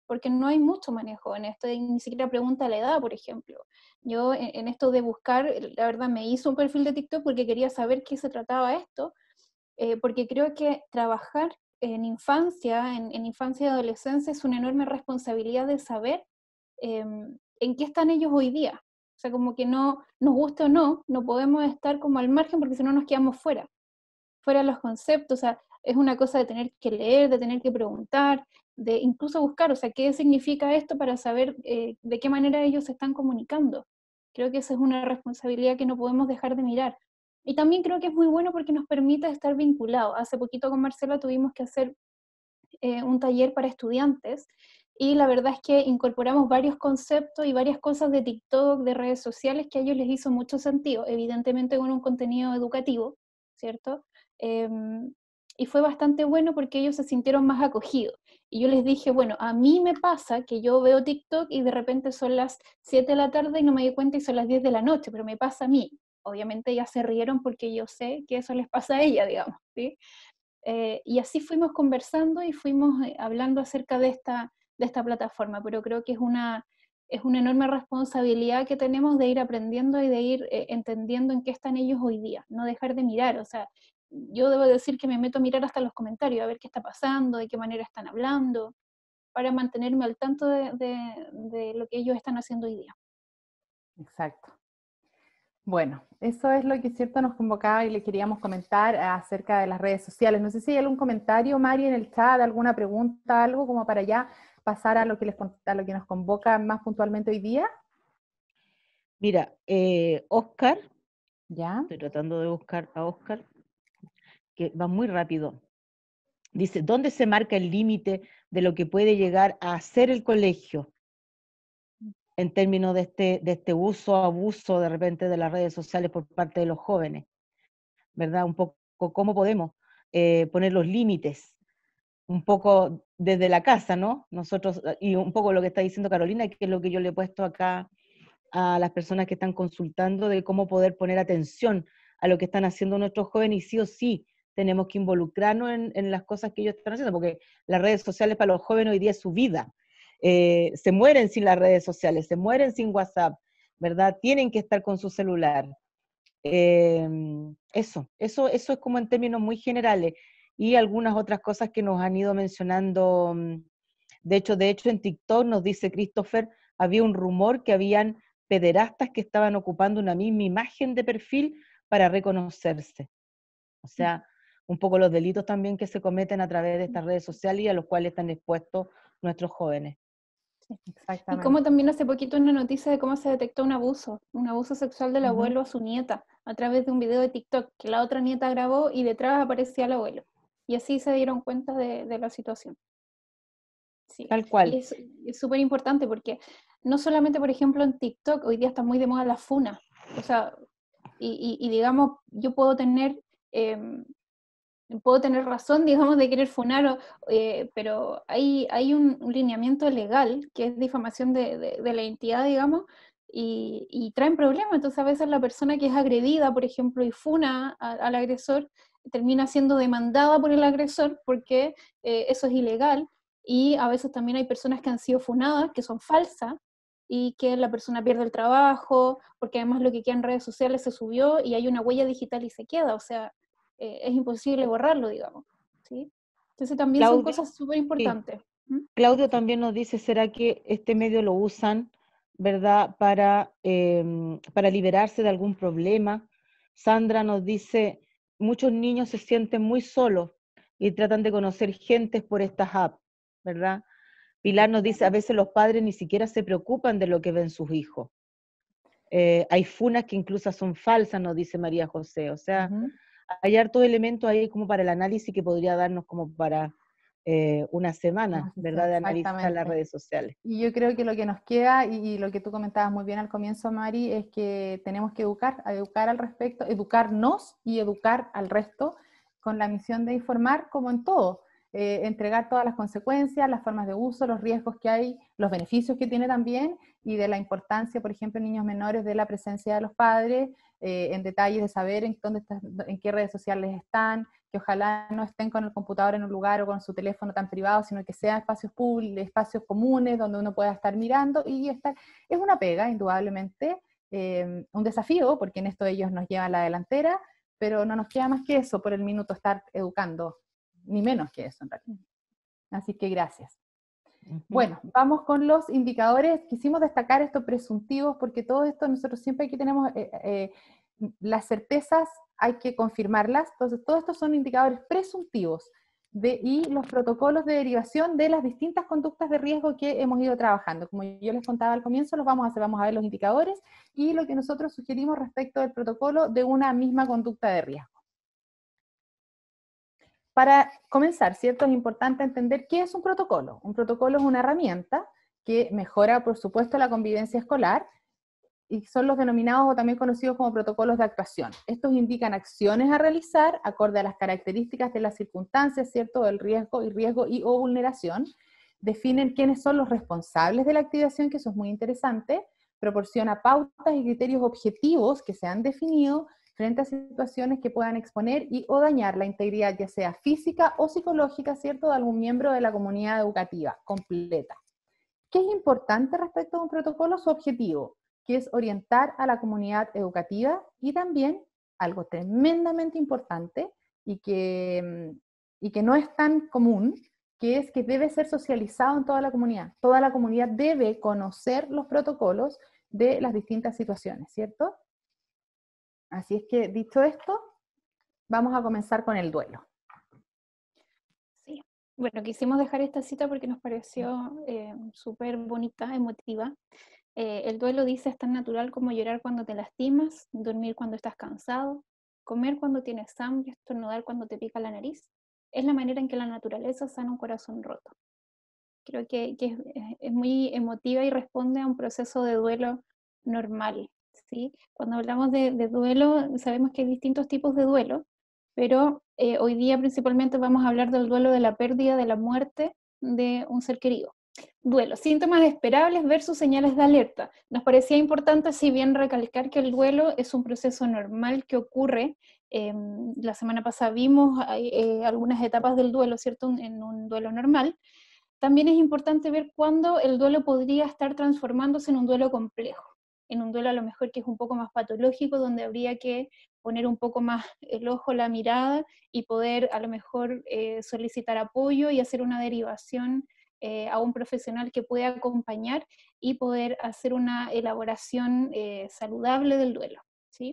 porque no hay mucho manejo en esto, y ni siquiera pregunta la edad, por ejemplo. Yo en, en esto de buscar, la verdad me hice un perfil de TikTok porque quería saber qué se trataba esto, eh, porque creo que trabajar en infancia, en, en infancia y adolescencia, es una enorme responsabilidad de saber eh, en qué están ellos hoy día. O sea, como que no, nos guste o no, no podemos estar como al margen porque si no nos quedamos fuera, fuera de los conceptos. O sea, es una cosa de tener que leer, de tener que preguntar, de incluso buscar, o sea, qué significa esto para saber eh, de qué manera ellos se están comunicando. Creo que esa es una responsabilidad que no podemos dejar de mirar. Y también creo que es muy bueno porque nos permite estar vinculados. Hace poquito con Marcela tuvimos que hacer eh, un taller para estudiantes y la verdad es que incorporamos varios conceptos y varias cosas de TikTok, de redes sociales, que a ellos les hizo mucho sentido, evidentemente con un contenido educativo, ¿cierto? Eh, y fue bastante bueno porque ellos se sintieron más acogidos. Y yo les dije, bueno, a mí me pasa que yo veo TikTok y de repente son las siete de la tarde y no me di cuenta y son las diez de la noche, pero me pasa a mí. Obviamente ellas se rieron porque yo sé que eso les pasa a ella, digamos, ¿sí? Eh, y así fuimos conversando y fuimos eh, hablando acerca de esta, de esta plataforma, pero creo que es una, es una enorme responsabilidad que tenemos de ir aprendiendo y de ir eh, entendiendo en qué están ellos hoy día, no dejar de mirar. O sea, yo debo decir que me meto a mirar hasta los comentarios, a ver qué está pasando, de qué manera están hablando, para mantenerme al tanto de, de, de lo que ellos están haciendo hoy día. Exacto. Bueno, eso es lo que cierto nos convocaba y le queríamos comentar acerca de las redes sociales. No sé si hay algún comentario, Mari, en el chat, alguna pregunta, algo como para ya pasar a lo que, les, a lo que nos convoca más puntualmente hoy día. Mira, eh, Oscar, ¿Ya? estoy tratando de buscar a Oscar, que va muy rápido. Dice, ¿dónde se marca el límite de lo que puede llegar a hacer el colegio en términos de este, de este uso, abuso de repente de las redes sociales por parte de los jóvenes? ¿Verdad? Un poco, ¿cómo podemos eh, poner los límites? Un poco desde la casa, ¿no? Nosotros, y un poco lo que está diciendo Carolina, que es lo que yo le he puesto acá a las personas que están consultando, de cómo poder poner atención a lo que están haciendo nuestros jóvenes, y sí o sí tenemos que involucrarnos en, en las cosas que ellos están haciendo, porque las redes sociales para los jóvenes hoy día es su vida. Eh, se mueren sin las redes sociales, se mueren sin WhatsApp, ¿verdad? Tienen que estar con su celular. Eh, eso, eso, eso es como en términos muy generales, y algunas otras cosas que nos han ido mencionando. De hecho, de hecho en TikTok nos dice Christopher, había un rumor que habían pederastas que estaban ocupando una misma imagen de perfil para reconocerse. O sea, un poco los delitos también que se cometen a través de estas redes sociales y a los cuales están expuestos nuestros jóvenes. Y como también hace poquito una noticia de cómo se detectó un abuso, un abuso sexual del Uh-huh. abuelo a su nieta, a través de un video de TikTok, que la otra nieta grabó y detrás aparecía el abuelo. Y así se dieron cuenta de, de la situación. Sí. Tal cual. Y es súper importante porque no solamente, por ejemplo, en TikTok, hoy día está muy de moda la funa. O sea, y, y, y digamos, yo puedo tener... Eh, puedo tener razón, digamos, de querer funar, eh, pero hay, hay un, un lineamiento legal que es difamación de, de, de la entidad, digamos, y, y traen problemas. Entonces a veces la persona que es agredida, por ejemplo, y funa a, al agresor, termina siendo demandada por el agresor porque eh, eso es ilegal, y a veces también hay personas que han sido funadas, que son falsas, y que la persona pierde el trabajo, porque además lo que queda en redes sociales se subió y hay una huella digital y se queda, o sea, eh, es imposible borrarlo, digamos, ¿sí? Entonces también Claudio, son cosas súper importantes. sí. ¿Mm? Claudio también nos dice, ¿será que este medio lo usan, verdad, para, eh, para liberarse de algún problema? Sandra nos dice, muchos niños se sienten muy solos y tratan de conocer gentes por estas apps, ¿verdad? Pilar nos dice, a veces los padres ni siquiera se preocupan de lo que ven sus hijos. Eh, hay funas que incluso son falsas, nos dice María José. O sea, uh-huh. hay hartos elementos ahí como para el análisis que podría darnos como para eh, una semana, no, ¿verdad? De analizar las redes sociales. Y yo creo que lo que nos queda, y, y lo que tú comentabas muy bien al comienzo, Mari, es que tenemos que educar, educar al respecto, educarnos y educar al resto, con la misión de informar como en todo. Eh, entregar todas las consecuencias, las formas de uso, los riesgos que hay, los beneficios que tiene también, y de la importancia, por ejemplo, en niños menores, de la presencia de los padres, eh, en detalles de saber en, dónde está, en qué redes sociales están, que ojalá no estén con el computador en un lugar o con su teléfono tan privado, sino que sean espacios públicos, espacios comunes donde uno pueda estar mirando y estar. Es una pega, indudablemente, eh, un desafío, porque en esto ellos nos llevan la delantera, pero no nos queda más que eso por el minuto estar educando, ni menos que eso en realidad. Así que gracias. Uh-huh. Bueno, vamos con los indicadores. Quisimos destacar estos presuntivos porque todo esto nosotros siempre aquí tenemos eh, eh, las certezas, hay que confirmarlas. Entonces todos estos son indicadores presuntivos de, y los protocolos de derivación de las distintas conductas de riesgo que hemos ido trabajando. Como yo les contaba al comienzo, los vamos a hacer, vamos a ver los indicadores y lo que nosotros sugerimos respecto del protocolo de una misma conducta de riesgo. Para comenzar, ¿cierto? Es importante entender qué es un protocolo. Un protocolo es una herramienta que mejora, por supuesto, la convivencia escolar y son los denominados o también conocidos como protocolos de actuación. Estos indican acciones a realizar acorde a las características de las circunstancias, ¿cierto? Del riesgo y riesgo y o vulneración. Definen quiénes son los responsables de la activación, que eso es muy interesante. Proporciona pautas y criterios objetivos que se han definido frente a situaciones que puedan exponer y o dañar la integridad, ya sea física o psicológica, ¿cierto?, de algún miembro de la comunidad educativa completa. ¿Qué es importante respecto a un protocolo? Su objetivo, que es orientar a la comunidad educativa y también, algo tremendamente importante y que, y que no es tan común, que es que debe ser socializado en toda la comunidad. Toda la comunidad debe conocer los protocolos de las distintas situaciones, ¿cierto? Así es que, dicho esto, vamos a comenzar con el duelo. Sí, bueno, quisimos dejar esta cita porque nos pareció eh, súper bonita, emotiva. Eh, el duelo dice es tan natural como llorar cuando te lastimas, dormir cuando estás cansado, comer cuando tienes hambre, estornudar cuando te pica la nariz. Es la manera en que la naturaleza sana un corazón roto. Creo que, que es, es muy emotiva y responde a un proceso de duelo normal. ¿Sí? Cuando hablamos de, de duelo, sabemos que hay distintos tipos de duelo, pero eh, hoy día principalmente vamos a hablar del duelo de la pérdida, de la muerte de un ser querido. Duelo, síntomas esperables versus señales de alerta. Nos parecía importante, si bien, recalcar que el duelo es un proceso normal que ocurre. Eh, la semana pasada vimos eh, algunas etapas del duelo, ¿cierto?, en un duelo normal. También es importante ver cuándo el duelo podría estar transformándose en un duelo complejo, en un duelo a lo mejor que es un poco más patológico, donde habría que poner un poco más el ojo, la mirada, y poder a lo mejor eh, solicitar apoyo y hacer una derivación eh, a un profesional que pueda acompañar y poder hacer una elaboración eh, saludable del duelo, ¿sí?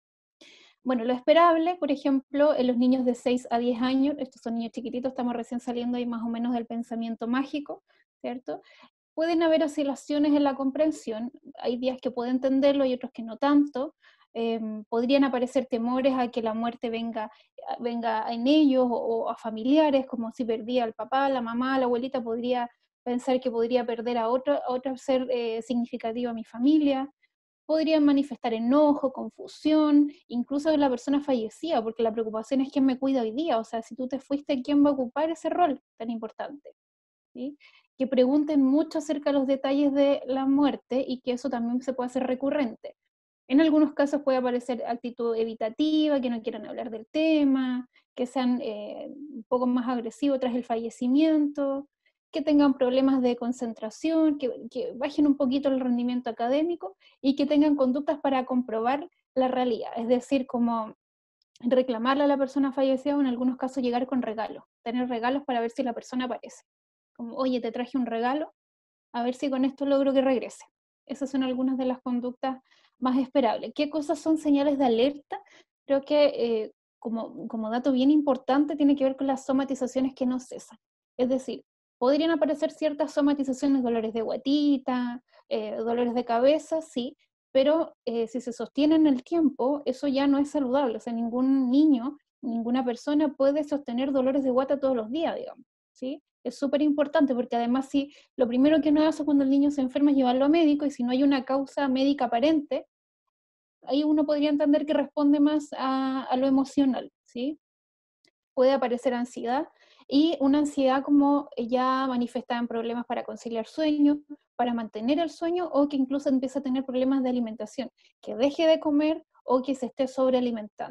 Bueno, lo esperable, por ejemplo, en los niños de seis a diez años, estos son niños chiquititos, estamos recién saliendo ahí más o menos del pensamiento mágico, ¿cierto? Pueden haber oscilaciones en la comprensión, hay días que pueden entenderlo y otros que no tanto. Eh, podrían aparecer temores a que la muerte venga, venga en ellos o, o a familiares, como si perdía al papá, la mamá, la abuelita, podría pensar que podría perder a otro, a otro ser eh, significativo a mi familia. Podrían manifestar enojo, confusión, incluso la persona fallecida, porque la preocupación es quién me cuida hoy día, o sea, si tú te fuiste, ¿quién va a ocupar ese rol tan importante? ¿Sí? Que pregunten mucho acerca de los detalles de la muerte y que eso también se puede hacer recurrente. En algunos casos puede aparecer actitud evitativa, que no quieran hablar del tema, que sean eh, un poco más agresivos tras el fallecimiento, que tengan problemas de concentración, que, que bajen un poquito el rendimiento académico y que tengan conductas para comprobar la realidad, es decir, como reclamarle a la persona fallecida o en algunos casos llegar con regalos, tener regalos para ver si la persona aparece. Como, oye, te traje un regalo, a ver si con esto logro que regrese. Esas son algunas de las conductas más esperables. ¿Qué cosas son señales de alerta? Creo que eh, como, como dato bien importante tiene que ver con las somatizaciones que no cesan. Es decir, podrían aparecer ciertas somatizaciones, dolores de guatita, eh, dolores de cabeza, sí, pero eh, si se sostienen en el tiempo, eso ya no es saludable. O sea, ningún niño, ninguna persona puede sostener dolores de guata todos los días, digamos, ¿sí? Es súper importante porque además si lo primero que uno hace cuando el niño se enferma es llevarlo a médico y si no hay una causa médica aparente, ahí uno podría entender que responde más a, a lo emocional, ¿sí? Puede aparecer ansiedad y una ansiedad como ya manifestada en problemas para conciliar sueño, para mantener el sueño o que incluso empieza a tener problemas de alimentación, que deje de comer o que se esté sobrealimentando.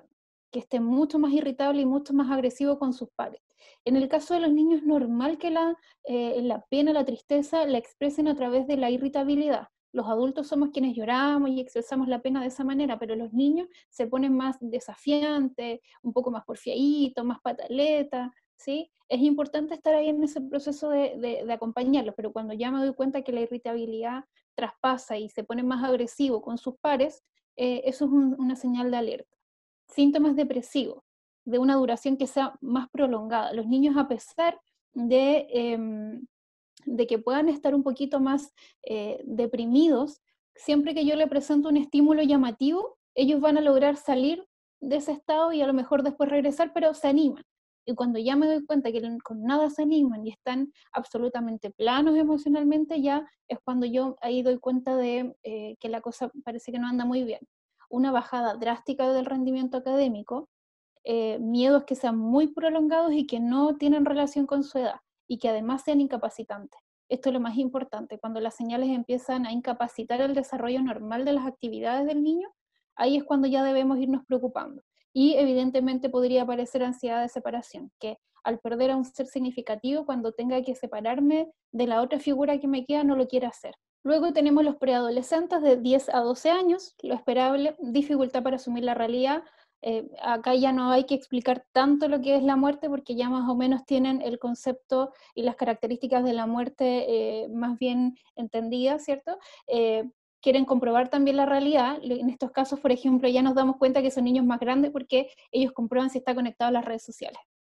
que esté mucho más irritable y mucho más agresivo con sus pares. En el caso de los niños es normal que la, eh, la pena, la tristeza la expresen a través de la irritabilidad. Los adultos somos quienes lloramos y expresamos la pena de esa manera, pero los niños se ponen más desafiantes, un poco más porfiaditos, más pataletas, ¿sí? Es importante estar ahí en ese proceso de, de, de acompañarlos, pero cuando ya me doy cuenta que la irritabilidad traspasa y se pone más agresivo con sus pares, eh, eso es un, una señal de alerta. Síntomas depresivos, de una duración que sea más prolongada. Los niños, a pesar de, eh, de que puedan estar un poquito más eh, deprimidos, siempre que yo le presento un estímulo llamativo, ellos van a lograr salir de ese estado y a lo mejor después regresar, pero se animan. Y cuando ya me doy cuenta que con nada se animan y están absolutamente planos emocionalmente, ya es cuando yo ahí doy cuenta de eh, que la cosa parece que no anda muy bien. Una bajada drástica del rendimiento académico, eh, miedos que sean muy prolongados y que no tienen relación con su edad y que además sean incapacitantes. Esto es lo más importante, cuando las señales empiezan a incapacitar el desarrollo normal de las actividades del niño, ahí es cuando ya debemos irnos preocupando. Y evidentemente podría aparecer ansiedad de separación, que al perder a un ser significativo, cuando tenga que separarme de la otra figura que me queda, no lo quiere hacer. Luego tenemos los preadolescentes de diez a doce años, lo esperable, dificultad para asumir la realidad. Eh, acá ya no hay que explicar tanto lo que es la muerte, porque ya más o menos tienen el concepto y las características de la muerte eh, más bien entendidas, ¿cierto? Eh, quieren comprobar también la realidad. En estos casos, por ejemplo, ya nos damos cuenta que son niños más grandes porque ellos comprueban si está conectado a las redes sociales.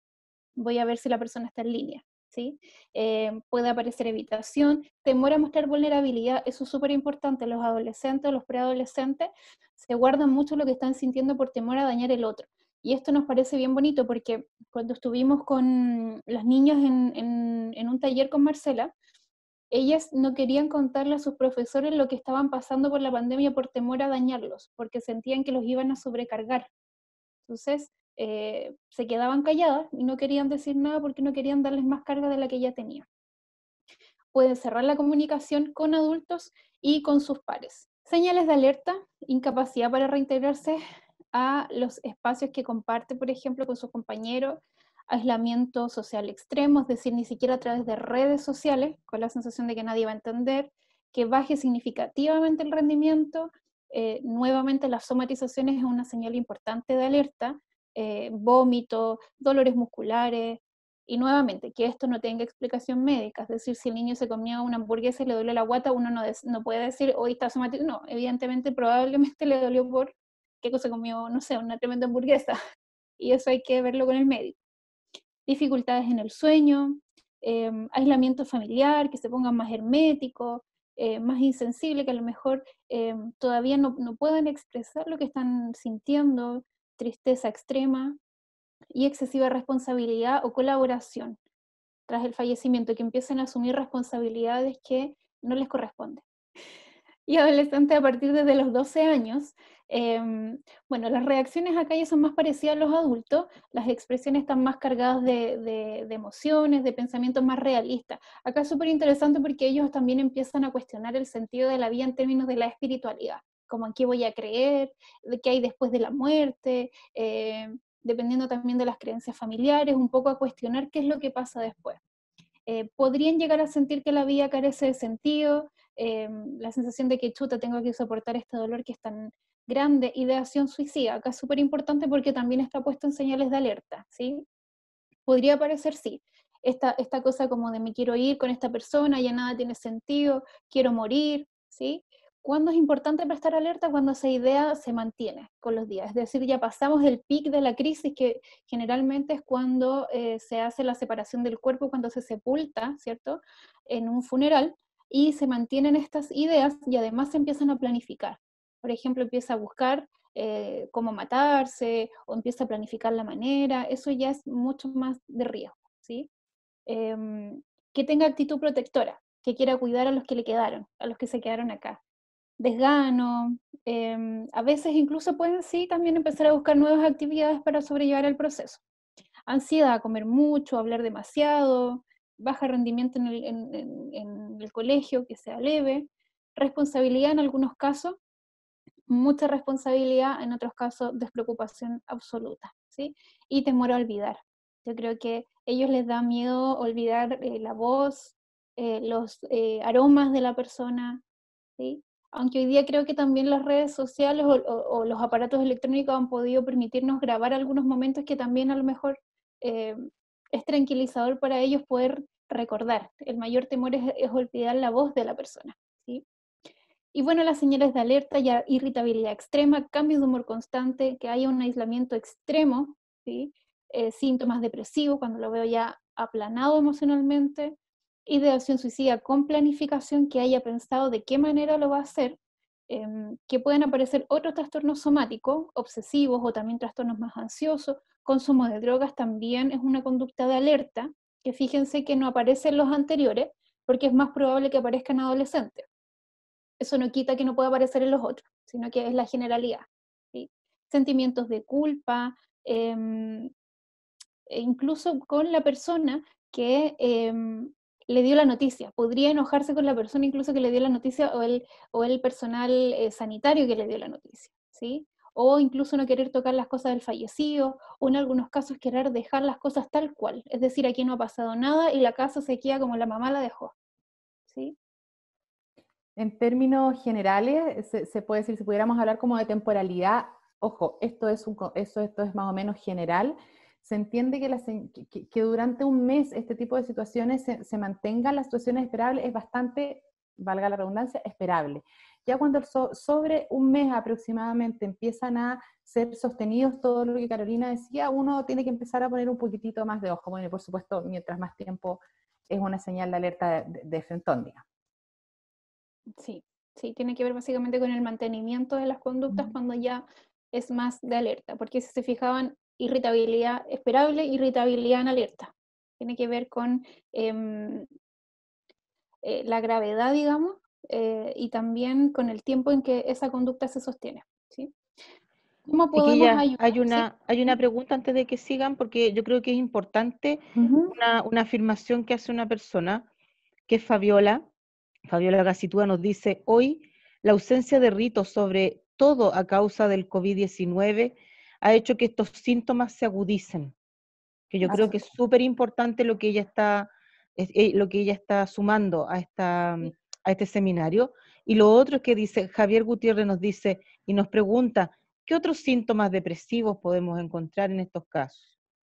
Voy a ver si la persona está en línea, ¿sí? Eh, puede aparecer evitación, temor a mostrar vulnerabilidad, eso es súper importante. Los adolescentes, los preadolescentes, se guardan mucho lo que están sintiendo por temor a dañar el otro. Y esto nos parece bien bonito porque cuando estuvimos con los niños en, en, en un taller con Marcela, ellas no querían contarle a sus profesores lo que estaban pasando por la pandemia por temor a dañarlos, porque sentían que los iban a sobrecargar. Entonces, eh, se quedaban calladas y no querían decir nada porque no querían darles más carga de la que ya tenían. Pueden cerrar la comunicación con adultos y con sus pares. Señales de alerta, incapacidad para reintegrarse a los espacios que comparte, por ejemplo, con sus compañeros, aislamiento social extremo, es decir, ni siquiera a través de redes sociales, con la sensación de que nadie va a entender, que baje significativamente el rendimiento. Eh, nuevamente las somatizaciones es una señal importante de alerta, eh, vómito, dolores musculares, y nuevamente, que esto no tenga explicación médica, es decir, si el niño se comía una hamburguesa y le duele la guata, uno no, des, no puede decir, hoy está somatizado, no, evidentemente, probablemente le dolió por que se comió, no sé, una tremenda hamburguesa, y eso hay que verlo con el médico. Dificultades en el sueño, eh, aislamiento familiar, que se pongan más herméticos, eh, más insensibles, que a lo mejor eh, todavía no, no pueden expresar lo que están sintiendo, tristeza extrema y excesiva responsabilidad o colaboración tras el fallecimiento, que empiecen a asumir responsabilidades que no les corresponden. Y adolescentes a partir de los doce años, eh, bueno, las reacciones acá ya son más parecidas a los adultos, las expresiones están más cargadas de, de, de emociones, de pensamientos más realistas. Acá es súper interesante porque ellos también empiezan a cuestionar el sentido de la vida en términos de la espiritualidad, como en qué voy a creer, de qué hay después de la muerte, eh, dependiendo también de las creencias familiares, un poco a cuestionar qué es lo que pasa después. Eh, podrían llegar a sentir que la vida carece de sentido, eh, la sensación de que chuta, tengo que soportar este dolor que es tan grande, ideación suicida. Acá es súper importante porque también está puesto en señales de alerta, ¿sí? Podría parecer, sí, esta, esta cosa como de me quiero ir con esta persona, ya nada tiene sentido, quiero morir, ¿sí? ¿Cuándo es importante prestar alerta? Cuando esa idea se mantiene con los días, es decir, ya pasamos el pic de la crisis, que generalmente es cuando eh, se hace la separación del cuerpo, cuando se sepulta, ¿cierto?, en un funeral, y se mantienen estas ideas y además se empiezan a planificar. Por ejemplo, empieza a buscar eh, cómo matarse, o empieza a planificar la manera, eso ya es mucho más de riesgo, ¿sí? Eh, que tenga actitud protectora, que quiera cuidar a los que le quedaron, a los que se quedaron acá. Desgano, eh, a veces incluso pueden sí también empezar a buscar nuevas actividades para sobrellevar el proceso. Ansiedad, comer mucho, hablar demasiado, baja rendimiento en el, en, en, en el colegio, que sea leve, responsabilidad en algunos casos, mucha responsabilidad, en otros casos despreocupación absoluta, ¿sí? Y temor a olvidar. Yo creo que a ellos les da miedo olvidar eh, la voz, eh, los eh, aromas de la persona, ¿sí? Aunque hoy día creo que también las redes sociales o, o, o los aparatos electrónicos han podido permitirnos grabar algunos momentos que también a lo mejor eh, es tranquilizador para ellos poder recordar. El mayor temor es, es olvidar la voz de la persona, ¿sí? Y bueno, las señales de alerta, ya irritabilidad extrema, cambio de humor constante, que haya un aislamiento extremo, ¿sí? Eh, síntomas depresivos, cuando lo veo ya aplanado emocionalmente, ideación suicida con planificación, que haya pensado de qué manera lo va a hacer, eh, que pueden aparecer otros trastornos somáticos, obsesivos o también trastornos más ansiosos, consumo de drogas también es una conducta de alerta, que fíjense que no aparece en los anteriores, porque es más probable que aparezca en adolescentes. Eso no quita que no pueda aparecer en los otros, sino que es la generalidad, ¿sí? Sentimientos de culpa, eh, e incluso con la persona que eh, le dio la noticia. Podría enojarse con la persona incluso que le dio la noticia o el, o el personal eh, sanitario que le dio la noticia, ¿sí? O incluso no querer tocar las cosas del fallecido, o en algunos casos querer dejar las cosas tal cual. Es decir, aquí no ha pasado nada y la casa se queda como la mamá la dejó, ¿sí? En términos generales, se, se puede decir, si pudiéramos hablar como de temporalidad, ojo, esto es, un, eso, esto es más o menos general, se entiende que, la, que, que durante un mes este tipo de situaciones se, se mantengan las situaciones esperables, es bastante, valga la redundancia, esperable. Ya cuando so, sobre un mes aproximadamente empiezan a ser sostenidos todo lo que Carolina decía, uno tiene que empezar a poner un poquitito más de ojo. Bueno, y por supuesto, mientras más tiempo es una señal de alerta de, de, de frentón, digamos. Sí, sí, tiene que ver básicamente con el mantenimiento de las conductas Uh-huh. cuando ya es más de alerta, porque si se fijaban, irritabilidad esperable, irritabilidad en alerta. Tiene que ver con eh, eh, la gravedad, digamos, eh, y también con el tiempo en que esa conducta se sostiene, ¿sí? ¿Cómo podemos Chiquillas, ayudar? hay ¿Sí? una, hay una pregunta antes de que sigan, porque yo creo que es importante Uh-huh. una, una afirmación que hace una persona, que es Fabiola. Fabiola Gacitúa nos dice, hoy la ausencia de ritos, sobre todo a causa del COVID diecinueve, ha hecho que estos síntomas se agudicen, que yo creo que es súper importante lo que ella está, eh, lo que ella está sumando a, esta, a este seminario. Y lo otro es que dice, Javier Gutiérrez nos dice y nos pregunta, ¿qué otros síntomas depresivos podemos encontrar en estos casos?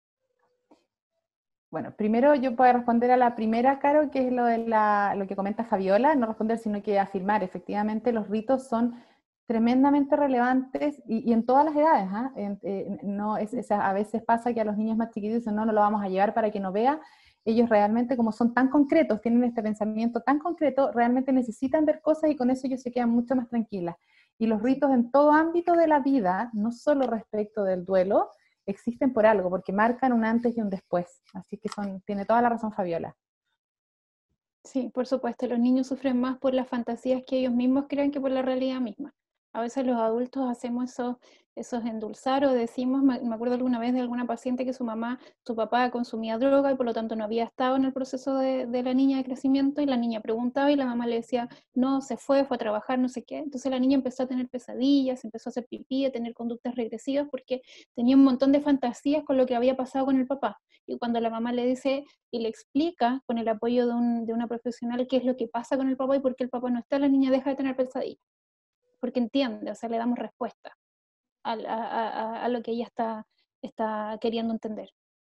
Bueno, primero yo puedo responder a la primera, Caro, que es lo de la, lo que comenta Fabiola, no responder, sino que afirmar. Efectivamente, los ritos son tremendamente relevantes y, y en todas las edades. ¿eh? Eh, no, es, es, a veces pasa que a los niños más chiquitos dicen, no, no lo vamos a llevar para que no vea. Ellos realmente, como son tan concretos, tienen este pensamiento tan concreto, realmente necesitan ver cosas y con eso ellos se quedan mucho más tranquilas. Y los ritos en todo ámbito de la vida, no solo respecto del duelo, existen por algo, porque marcan un antes y un después. Así que son, tiene toda la razón Fabiola. Sí, por supuesto, los niños sufren más por las fantasías que ellos mismos creen que por la realidad misma. A veces los adultos hacemos esos, esos endulzar o decimos, me, me acuerdo alguna vez de alguna paciente que su mamá, su papá consumía droga y por lo tanto no había estado en el proceso de, de la niña de crecimiento y la niña preguntaba y la mamá le decía, no, se fue, fue a trabajar, no sé qué. Entonces la niña empezó a tener pesadillas, empezó a hacer pipí, a tener conductas regresivas porque tenía un montón de fantasías con lo que había pasado con el papá. Y cuando la mamá le dice y le explica con el apoyo de, un, de una profesional qué es lo que pasa con el papá y por qué el papá no está, la niña deja de tener pesadillas. Porque entiende, o sea, le damos respuesta a, a, a, a lo que ella está, está queriendo entender.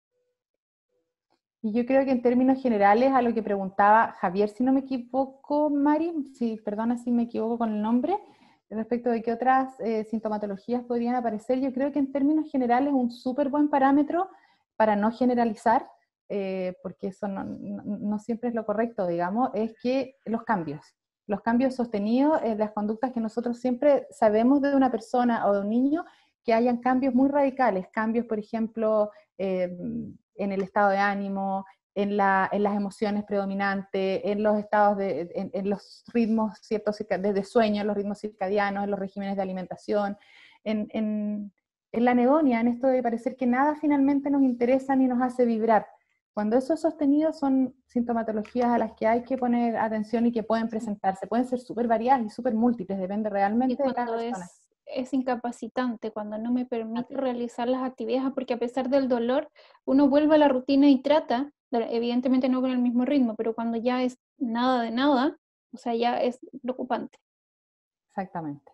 Y yo creo que en términos generales, a lo que preguntaba Javier, si no me equivoco, Mari, si, perdona si me equivoco con el nombre, respecto de qué otras eh, sintomatologías podrían aparecer, yo creo que en términos generales un súper buen parámetro para no generalizar, eh, porque eso no, no, no siempre es lo correcto, digamos, es que los cambios, los cambios sostenidos, eh, las conductas que nosotros siempre sabemos de una persona o de un niño, que hayan cambios muy radicales, cambios, por ejemplo, eh, en el estado de ánimo, en, la, en las emociones predominantes, en los estados de, en, en los ritmos ciertos de sueño, en los ritmos circadianos, en los regímenes de alimentación, en, en, en la anedonia, en esto de parecer que nada finalmente nos interesa ni nos hace vibrar. Cuando eso es sostenido son sintomatologías a las que hay que poner atención y que pueden presentarse, pueden ser súper variadas y súper múltiples, depende realmente de cada persona. Es, es incapacitante, cuando no me permite realizar las actividades, porque a pesar del dolor, uno vuelve a la rutina y trata, evidentemente no con el mismo ritmo, pero cuando ya es nada de nada, o sea, ya es preocupante. Exactamente.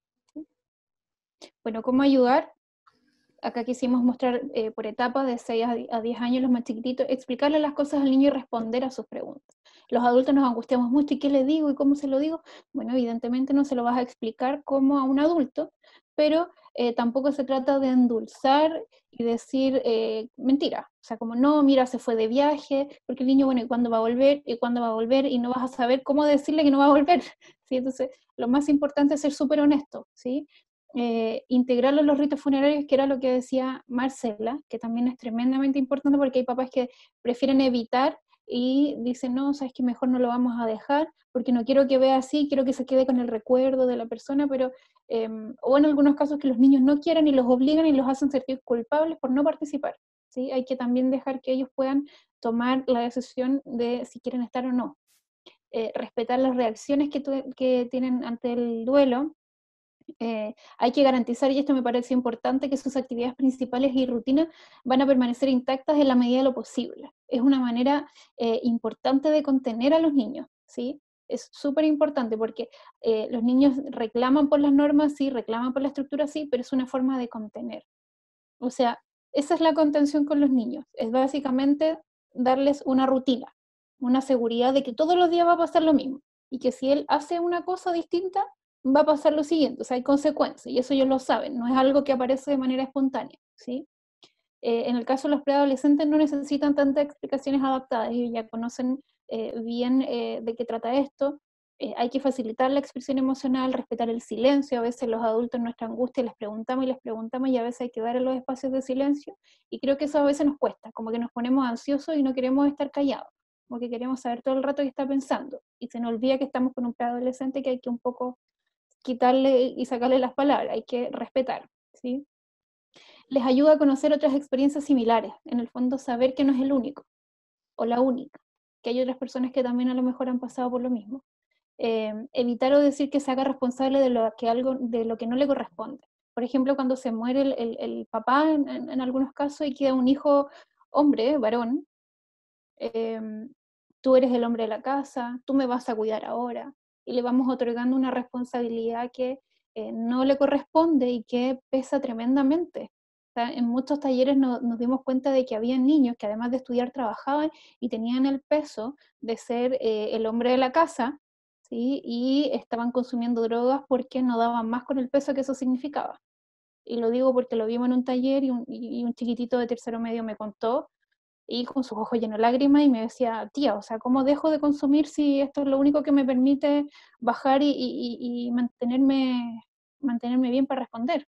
Bueno, ¿cómo ayudar? Acá quisimos mostrar eh, por etapas de seis a diez años, los más chiquititos, explicarle las cosas al niño y responder a sus preguntas. Los adultos nos angustiamos mucho, ¿y qué le digo? ¿Y cómo se lo digo? Bueno, evidentemente no se lo vas a explicar como a un adulto, pero eh, tampoco se trata de endulzar y decir eh, mentira. O sea, como no, mira, se fue de viaje, porque el niño, bueno, ¿y cuándo va a volver? ¿Y cuándo va a volver? Y no vas a saber cómo decirle que no va a volver, ¿sí? Entonces, lo más importante es ser súper honesto, ¿sí? Eh, integrarlo en los ritos funerarios, que era lo que decía Marcela, que también es tremendamente importante porque hay papás que prefieren evitar y dicen, no, sabes que mejor no lo vamos a dejar porque no quiero que vea así, quiero que se quede con el recuerdo de la persona, pero, eh, o en algunos casos que los niños no quieran y los obligan y los hacen sentir culpables por no participar, ¿sí? Hay que también dejar que ellos puedan tomar la decisión de si quieren estar o no. Eh, respetar las reacciones que, tu, que tienen ante el duelo. Eh, hay que garantizar, y esto me parece importante, que sus actividades principales y rutinas van a permanecer intactas en la medida de lo posible. Es una manera eh, importante de contener a los niños, ¿sí? Es súper importante porque eh, los niños reclaman por las normas, sí, reclaman por la estructura, sí, pero es una forma de contener. O sea, esa es la contención con los niños, es básicamente darles una rutina, una seguridad de que todos los días va a pasar lo mismo, y que si él hace una cosa distinta, va a pasar lo siguiente, o sea, hay consecuencias, y eso ellos lo saben, no es algo que aparece de manera espontánea, ¿sí? Eh, en el caso de los preadolescentes no necesitan tantas explicaciones adaptadas, ellos ya conocen eh, bien eh, de qué trata esto. Eh, hay que facilitar la expresión emocional, respetar el silencio. A veces los adultos en nuestra angustia les preguntamos y les preguntamos y a veces hay que dar en los espacios de silencio, y creo que eso a veces nos cuesta, como que nos ponemos ansiosos y no queremos estar callados, porque queremos saber todo el rato qué está pensando, y se nos olvida que estamos con un preadolescente que hay que un poco quitarle y sacarle las palabras, hay que respetar, ¿sí? Les ayuda a conocer otras experiencias similares, en el fondo saber que no es el único, o la única, que hay otras personas que también a lo mejor han pasado por lo mismo. Eh, evitar o decir que se haga responsable de lo que, algo, de lo que no le corresponde. Por ejemplo, cuando se muere el, el, el papá en, en, en algunos casos y queda un hijo hombre, varón, eh, tú eres el hombre de la casa, tú me vas a cuidar ahora, y le vamos otorgando una responsabilidad que eh, no le corresponde y que pesa tremendamente. O sea, en muchos talleres no, nos dimos cuenta de que había niños que además de estudiar trabajaban y tenían el peso de ser eh, el hombre de la casa, ¿sí? Y estaban consumiendo drogas porque no daban más con el peso que eso significaba. Y lo digo porque lo vimos en un taller y un, y un chiquitito de tercero medio me contó, y con sus ojos llenos de lágrimas, y me decía, tía, o sea, ¿cómo dejo de consumir si esto es lo único que me permite bajar y, y, y mantenerme, mantenerme bien para responder?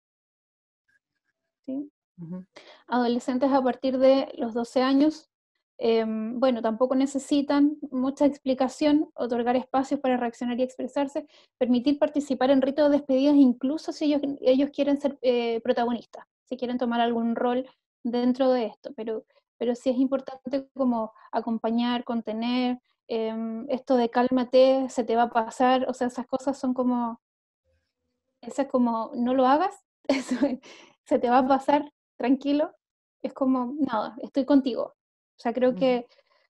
¿Sí? Uh-huh. Adolescentes a partir de los doce años, eh, bueno, tampoco necesitan mucha explicación, otorgar espacios para reaccionar y expresarse, permitir participar en ritos de despedidas, incluso si ellos, ellos quieren ser eh, protagonistas, si quieren tomar algún rol dentro de esto, pero pero sí es importante como acompañar, contener, eh, esto de cálmate, se te va a pasar, o sea, esas cosas son como, esas como, no lo hagas, eso, se te va a pasar, tranquilo, es como, nada, estoy contigo. O sea, creo mm. que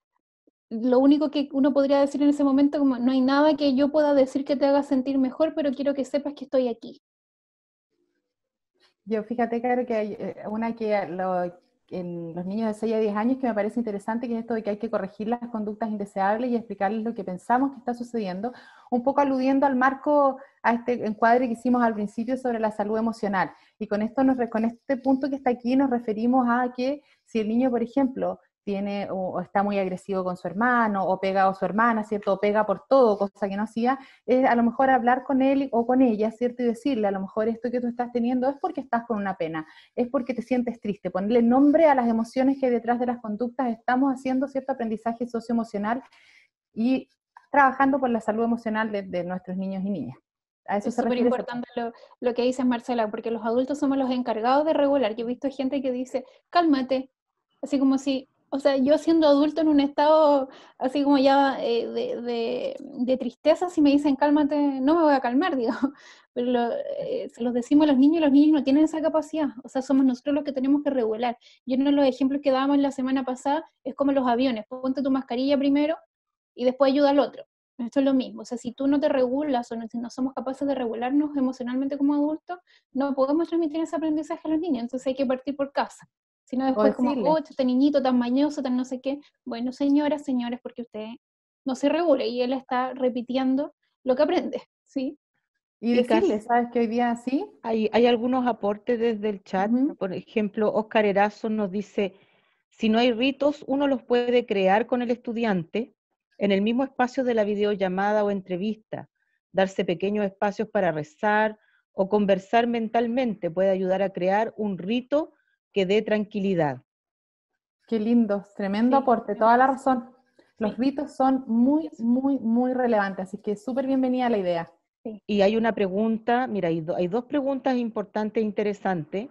lo único que uno podría decir en ese momento, como, no hay nada que yo pueda decir que te haga sentir mejor, pero quiero que sepas que estoy aquí. Yo fíjate, claro, que hay una que lo... en los niños de seis a diez años, que me parece interesante, que es esto de que hay que corregir las conductas indeseables y explicarles lo que pensamos que está sucediendo, un poco aludiendo al marco, a este encuadre que hicimos al principio sobre la salud emocional. Y con esto, nos, con este punto que está aquí, nos referimos a que si el niño, por ejemplo, tiene o, o está muy agresivo con su hermano, o pega a su hermana, ¿cierto? O pega por todo, cosa que no hacía, es a lo mejor hablar con él o con ella, ¿cierto? Y decirle, a lo mejor esto que tú estás teniendo es porque estás con una pena, es porque te sientes triste, ponerle nombre a las emociones que detrás de las conductas. Estamos haciendo cierto aprendizaje socioemocional y trabajando por la salud emocional de, de nuestros niños y niñas. A eso es se súper refiere importante lo, lo que dices, Marcela, porque los adultos somos los encargados de regular. Yo he visto gente que dice, cálmate, así como si O sea, yo siendo adulto en un estado así como ya eh, de, de, de tristeza, si me dicen cálmate, no me voy a calmar, digo. Pero lo, eh, se los decimos a los niños y los niños no tienen esa capacidad. O sea, somos nosotros los que tenemos que regular. Y uno de los ejemplos que dábamos la semana pasada es como los aviones. Ponte tu mascarilla primero y después ayuda al otro. Esto es lo mismo. O sea, si tú no te regulas o no, si no somos capaces de regularnos emocionalmente como adultos, no podemos transmitir ese aprendizaje a los niños. Entonces hay que partir por casa. Sino O después como, decirle. oh, este niñito tan mañoso, tan no sé qué. Bueno, señoras, señores, porque usted no se regula y él está repitiendo lo que aprende, ¿sí? Y decirle, Chicas, ¿sabes que hoy día sí? hay, hay algunos aportes desde el chat. Ujú. Por ejemplo, Oscar Erazo nos dice, si no hay ritos, uno los puede crear con el estudiante en el mismo espacio de la videollamada o entrevista, darse pequeños espacios para rezar o conversar mentalmente puede ayudar a crear un rito que dé tranquilidad. Qué lindo, tremendo Sí, aporte, me toda la parece. razón. Los Sí, ritos son muy, eso, muy, muy relevantes, así que súper bienvenida la idea. sí. Y hay una pregunta, mira, hay, do- hay dos preguntas importantes e interesantes,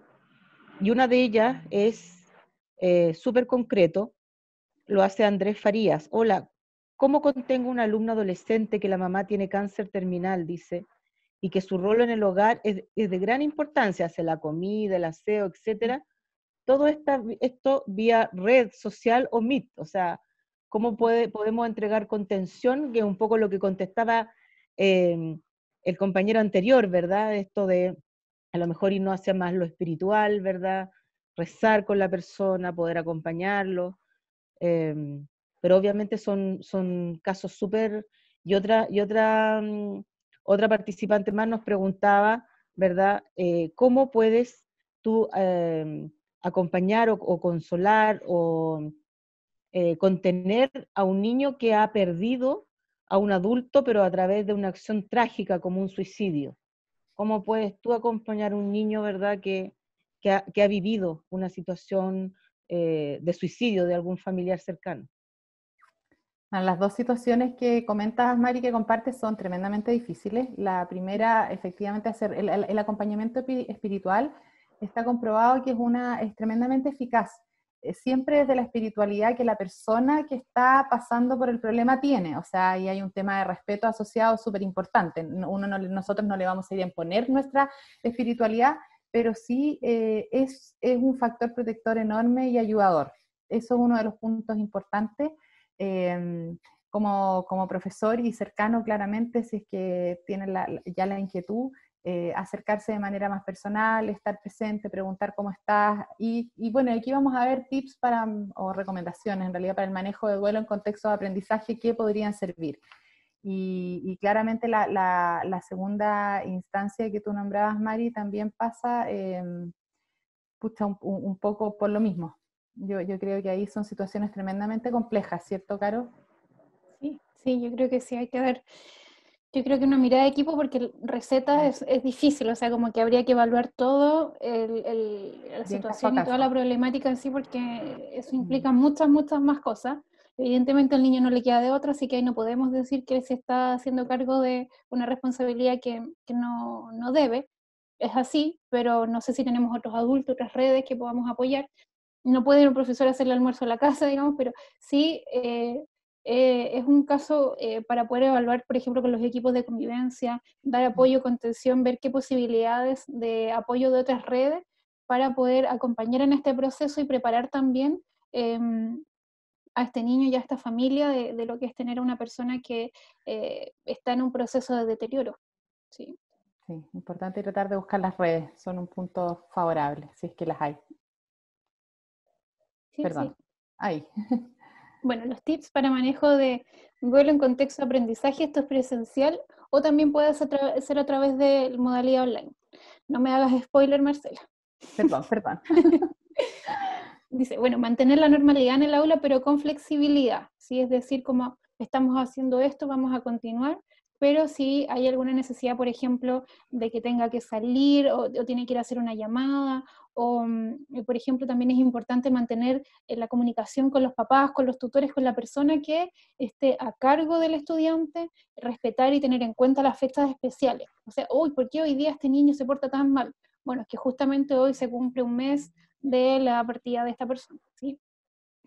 y una de ellas es eh, súper concreto, lo hace Andrés Farías. Hola, ¿cómo contengo un alumno adolescente que la mamá tiene cáncer terminal, dice, y que su rol en el hogar es, es de gran importancia, hace la comida, el aseo, etcétera? Todo esta, esto vía red social o Meet, o sea, ¿cómo puede, podemos entregar contención? Que es un poco lo que contestaba eh, el compañero anterior, ¿verdad? Esto de a lo mejor irnos hacia más lo espiritual, ¿verdad? Rezar con la persona, poder acompañarlo. Eh, pero obviamente son, son casos súper... Y otra, y otra, mm, otra participante más nos preguntaba, ¿verdad? Eh, ¿Cómo puedes tú eh, acompañar o, o consolar o eh, contener a un niño que ha perdido a un adulto, pero a través de una acción trágica como un suicidio? ¿Cómo puedes tú acompañar a un niño, verdad, que, que, ha, que ha vivido una situación eh, de suicidio de algún familiar cercano? Ah, las dos situaciones que comentas, Mari, que compartes son tremendamente difíciles. La primera, efectivamente, hacer el, el- el acompañamiento epi- espiritual está comprobado que es, una, es tremendamente eficaz. Eh, Siempre desde la espiritualidad que la persona que está pasando por el problema tiene. O sea, ahí hay un tema de respeto asociado súper importante. Uno no le- nosotros no le vamos a ir a imponer nuestra espiritualidad, pero sí eh, es, es un factor protector enorme y ayudador. Eso es uno de los puntos importantes. Eh, como, como profesor y cercano claramente, si es que tienen la, ya la inquietud, eh, acercarse de manera más personal, estar presente, preguntar cómo estás. Y, y bueno, aquí vamos a ver tips para, o recomendaciones en realidad para el manejo de duelo en contexto de aprendizaje que podrían servir. Y, y claramente la, la, la, segunda instancia que tú nombrabas, Mari, también pasa eh, pucha, un, un, poco por lo mismo. Yo, yo creo que ahí son situaciones tremendamente complejas, ¿cierto, Caro? Sí, sí, yo creo que sí hay que ver, yo creo que una mirada de equipo porque receta es, es difícil, o sea, como que habría que evaluar todo el, el, la Bien caso a situación y toda la caso. problemática en sí porque eso Mm. implica muchas, muchas más cosas. Evidentemente al niño no le queda de otra, así que ahí no podemos decir que él se está haciendo cargo de una responsabilidad que, que no, no debe. Es así, pero no sé si tenemos otros adultos, otras redes que podamos apoyar. No puede un profesor hacer el almuerzo a la casa, digamos, pero sí eh, eh, es un caso eh, para poder evaluar, por ejemplo, con los equipos de convivencia, dar apoyo, contención, ver qué posibilidades de apoyo de otras redes para poder acompañar en este proceso y preparar también eh, a este niño y a esta familia de, de, lo que es tener a una persona que eh, está en un proceso de deterioro. Sí. Sí, importante tratar de buscar las redes, son un punto favorable, si es que las hay. Sí, Perdón, sí. ahí. Bueno, los tips para manejo de duelo en contexto de aprendizaje, esto es presencial o también puede ser a través de modalidad online. No me hagas spoiler, Marcela. Perdón, perdón. Dice, bueno, mantener la normalidad en el aula, pero con flexibilidad, ¿sí? Es decir, como estamos haciendo esto, vamos a continuar, pero si hay alguna necesidad, por ejemplo, de que tenga que salir o, o tiene que ir a hacer una llamada, o, por ejemplo, también es importante mantener la comunicación con los papás, con los tutores, con la persona que esté a cargo del estudiante, respetar y tener en cuenta las fechas especiales. O sea, uy, ¿por qué hoy día este niño se porta tan mal? Bueno, es que justamente hoy se cumple un mes de la partida de esta persona, ¿sí?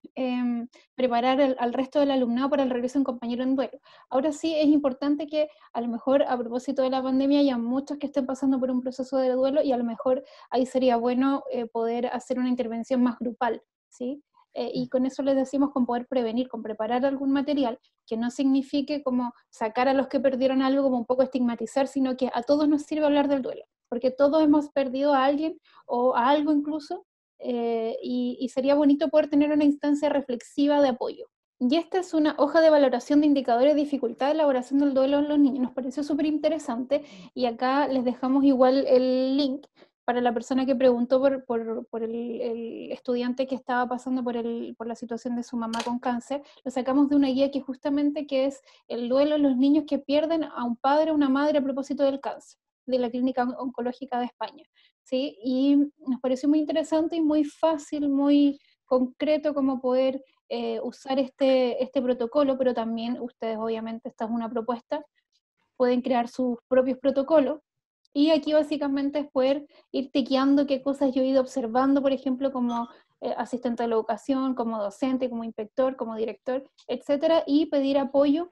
eh, preparar el, al resto del alumnado para el regreso de un compañero en duelo. Ahora sí es importante que a lo mejor a propósito de la pandemia haya muchos que estén pasando por un proceso de duelo y a lo mejor ahí sería bueno eh, poder hacer una intervención más grupal, ¿sí? Eh, y con eso les decimos con poder prevenir, con preparar algún material que no signifique como sacar a los que perdieron algo, como un poco estigmatizar, sino que a todos nos sirve hablar del duelo, porque todos hemos perdido a alguien o a algo incluso, eh, y, y sería bonito poder tener una instancia reflexiva de apoyo. Y esta es una hoja de valoración de indicadores de dificultad de elaboración del duelo en los niños. Nos pareció súper interesante y acá les dejamos igual el link para la persona que preguntó por, por, por el, el estudiante que estaba pasando por, el, por la situación de su mamá con cáncer. Lo sacamos de una guía que justamente que es el duelo en los niños que pierden a un padre o una madre a propósito del cáncer, de la Clínica Oncológica de España, ¿sí? Y nos pareció muy interesante y muy fácil, muy concreto como poder eh, usar este, este protocolo, pero también ustedes obviamente, esta es una propuesta, pueden crear sus propios protocolos. Y aquí básicamente es poder ir tiqueando qué cosas yo he ido observando, por ejemplo, como eh, asistente de la educación, como docente, como inspector, como director, etcétera, y pedir apoyo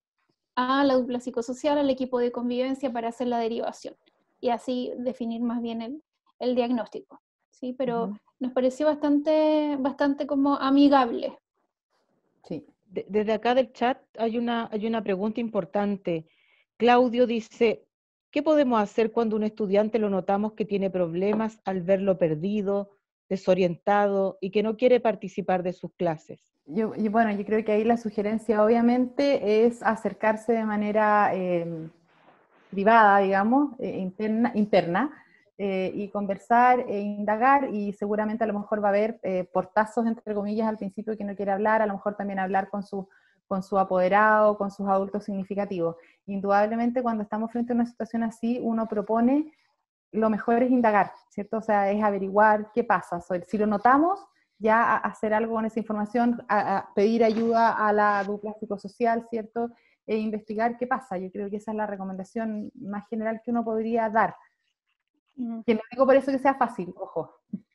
a la dupla psicosocial, al equipo de convivencia para hacer la derivación y así definir más bien el, el diagnóstico, ¿sí? Pero uh-huh. Nos pareció bastante, bastante como amigable. Sí. De, desde acá del chat hay una, hay una pregunta importante. Claudio dice, ¿qué podemos hacer cuando un estudiante lo notamos que tiene problemas al verlo perdido, desorientado y que no quiere participar de sus clases? Yo, y bueno, yo creo que ahí la sugerencia obviamente es acercarse de manera eh, privada, digamos, eh, interna, interna eh, y conversar e indagar, y seguramente a lo mejor va a haber eh, portazos, entre comillas, al principio que no quiere hablar, a lo mejor también hablar con su, con su apoderado, con sus adultos significativos. Indudablemente cuando estamos frente a una situación así, uno propone, lo mejor es indagar, ¿cierto? O sea, es averiguar qué pasa. Si lo notamos, ya a hacer algo con esa información, a, a pedir ayuda a la dupla psicosocial, ¿cierto? E investigar qué pasa. Yo creo que esa es la recomendación más general que uno podría dar. Mm. Que no digo por eso que sea fácil, ojo.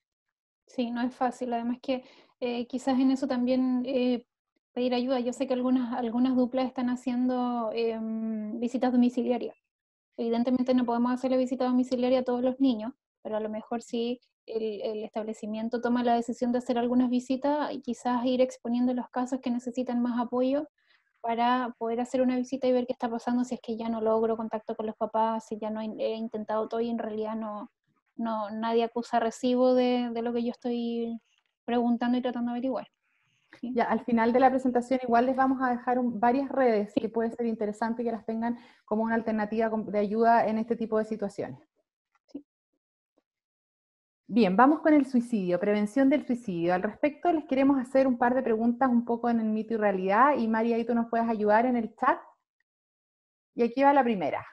Sí, no es fácil. Además que eh, quizás en eso también eh, pedir ayuda. Yo sé que algunas, algunas duplas están haciendo eh, visitas domiciliarias. Evidentemente no podemos hacerle visita domiciliaria a todos los niños, pero a lo mejor sí el, el establecimiento toma la decisión de hacer algunas visitas y quizás ir exponiendo los casos que necesitan más apoyo para poder hacer una visita y ver qué está pasando, si es que ya no logro contacto con los papás, si ya no he, he intentado todo y en realidad no, no nadie acusa recibo de, de lo que yo estoy preguntando y tratando de averiguar. ¿Sí? Ya, al final de la presentación igual les vamos a dejar un, varias redes, sí, que puede ser interesante que las tengan como una alternativa de ayuda en este tipo de situaciones. Sí. Bien, vamos con el suicidio, prevención del suicidio. Al respecto les queremos hacer un par de preguntas un poco en el mito y realidad, y María, ahí tú nos puedes ayudar en el chat. Y aquí va la primera.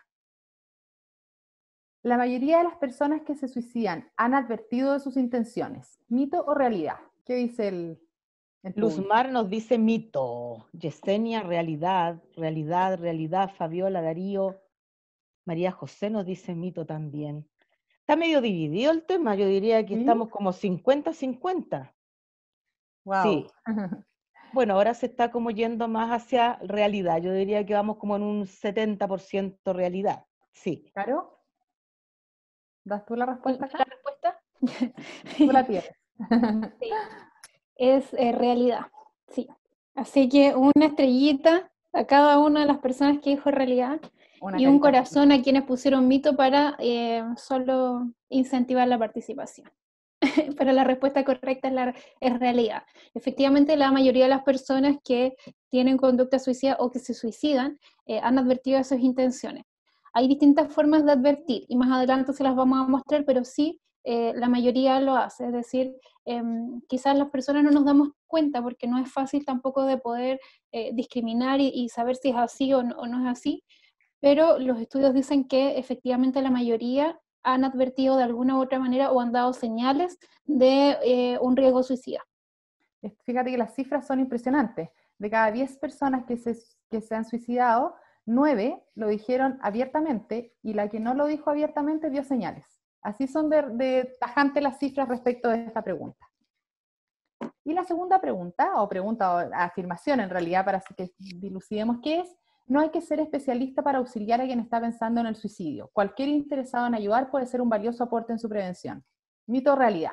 La mayoría de las personas que se suicidan han advertido de sus intenciones. ¿Mito o realidad? ¿Qué dice el, el Luzmar nos dice mito. Yesenia, realidad. Realidad, realidad. Fabiola, Darío. María José nos dice mito también. Está medio dividido el tema. Yo diría que ¿sí? Estamos como cincuenta cincuenta. Wow. Sí. Bueno, ahora se está como yendo más hacia realidad. Yo diría que vamos como en un setenta por ciento realidad. Sí. ¿Claro? ¿Das tú la respuesta acá? ¿La respuesta? Tú la tienes. Sí. Es eh, realidad, sí. Así que una estrellita a cada una de las personas que dijo realidad una y un corazón a quienes pusieron mito para eh, solo incentivar la participación. Pero la respuesta correcta es, la, es realidad. Efectivamente, la mayoría de las personas que tienen conducta suicida o que se suicidan eh, han advertido de sus intenciones. Hay distintas formas de advertir y más adelante se las vamos a mostrar, pero sí, eh, la mayoría lo hace. Es decir, eh, quizás las personas no nos damos cuenta porque no es fácil tampoco de poder eh, discriminar y, y saber si es así o no, o no es así, pero los estudios dicen que efectivamente la mayoría han advertido de alguna u otra manera o han dado señales de eh, un riesgo suicida. Fíjate que las cifras son impresionantes. De cada diez personas que se, que se han suicidado, nueve lo dijeron abiertamente y la que no lo dijo abiertamente dio señales. Así son de, de tajante las cifras respecto de esta pregunta. Y la segunda pregunta, o pregunta o afirmación en realidad, para que dilucidemos qué es: no hay que ser especialista para auxiliar a quien está pensando en el suicidio. Cualquier interesado en ayudar puede ser un valioso aporte en su prevención. ¿Mito o realidad?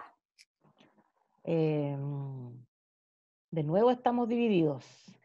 Eh, de nuevo estamos divididos.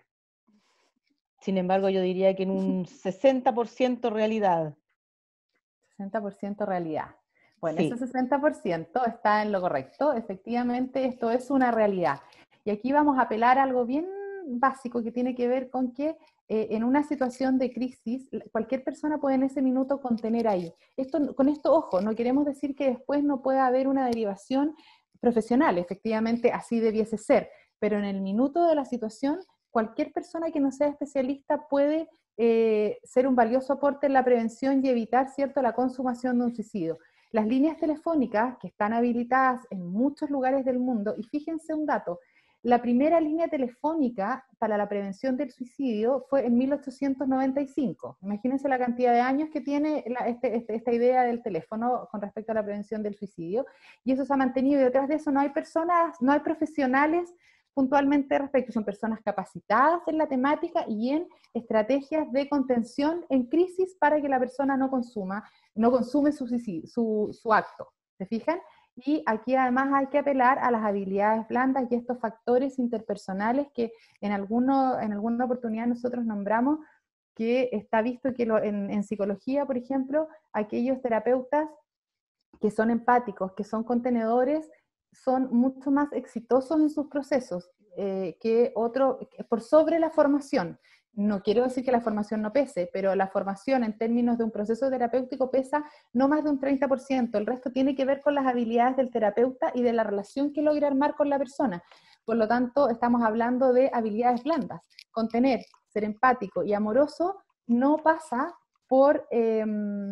Sin embargo, yo diría que en un sesenta por ciento realidad. sesenta por ciento realidad. Bueno, Sí. ese sesenta por ciento está en lo correcto. Efectivamente, esto es una realidad. Y aquí vamos a apelar a algo bien básico que tiene que ver con que eh, en una situación de crisis, cualquier persona puede en ese minuto contener ahí. Esto, con esto, ojo, no queremos decir que después no pueda haber una derivación profesional. Efectivamente, así debiese ser. Pero en el minuto de la situación, cualquier persona que no sea especialista puede eh, ser un valioso aporte en la prevención y evitar, ¿cierto?, la consumación de un suicidio. Las líneas telefónicas que están habilitadas en muchos lugares del mundo, y fíjense un dato, la primera línea telefónica para la prevención del suicidio fue en mil ochocientos noventa y cinco. Imagínense la cantidad de años que tiene la, este, este, esta idea del teléfono con respecto a la prevención del suicidio, y eso se ha mantenido, y detrás de eso no hay personas, no hay profesionales puntualmente respecto, son personas capacitadas en la temática y en estrategias de contención en crisis para que la persona no consuma, no consume su, su, su acto, ¿se fijan? Y aquí además hay que apelar a las habilidades blandas y estos factores interpersonales que en, alguno, en alguna oportunidad nosotros nombramos, que está visto que lo, en, en psicología, por ejemplo, aquellos terapeutas que son empáticos, que son contenedores, son mucho más exitosos en sus procesos eh, que otro, por sobre la formación. No quiero decir que la formación no pese, pero la formación en términos de un proceso terapéutico pesa no más de un treinta por ciento. El resto tiene que ver con las habilidades del terapeuta y de la relación que logra armar con la persona. Por lo tanto, estamos hablando de habilidades blandas. Contener, ser empático y amoroso no pasa por, eh,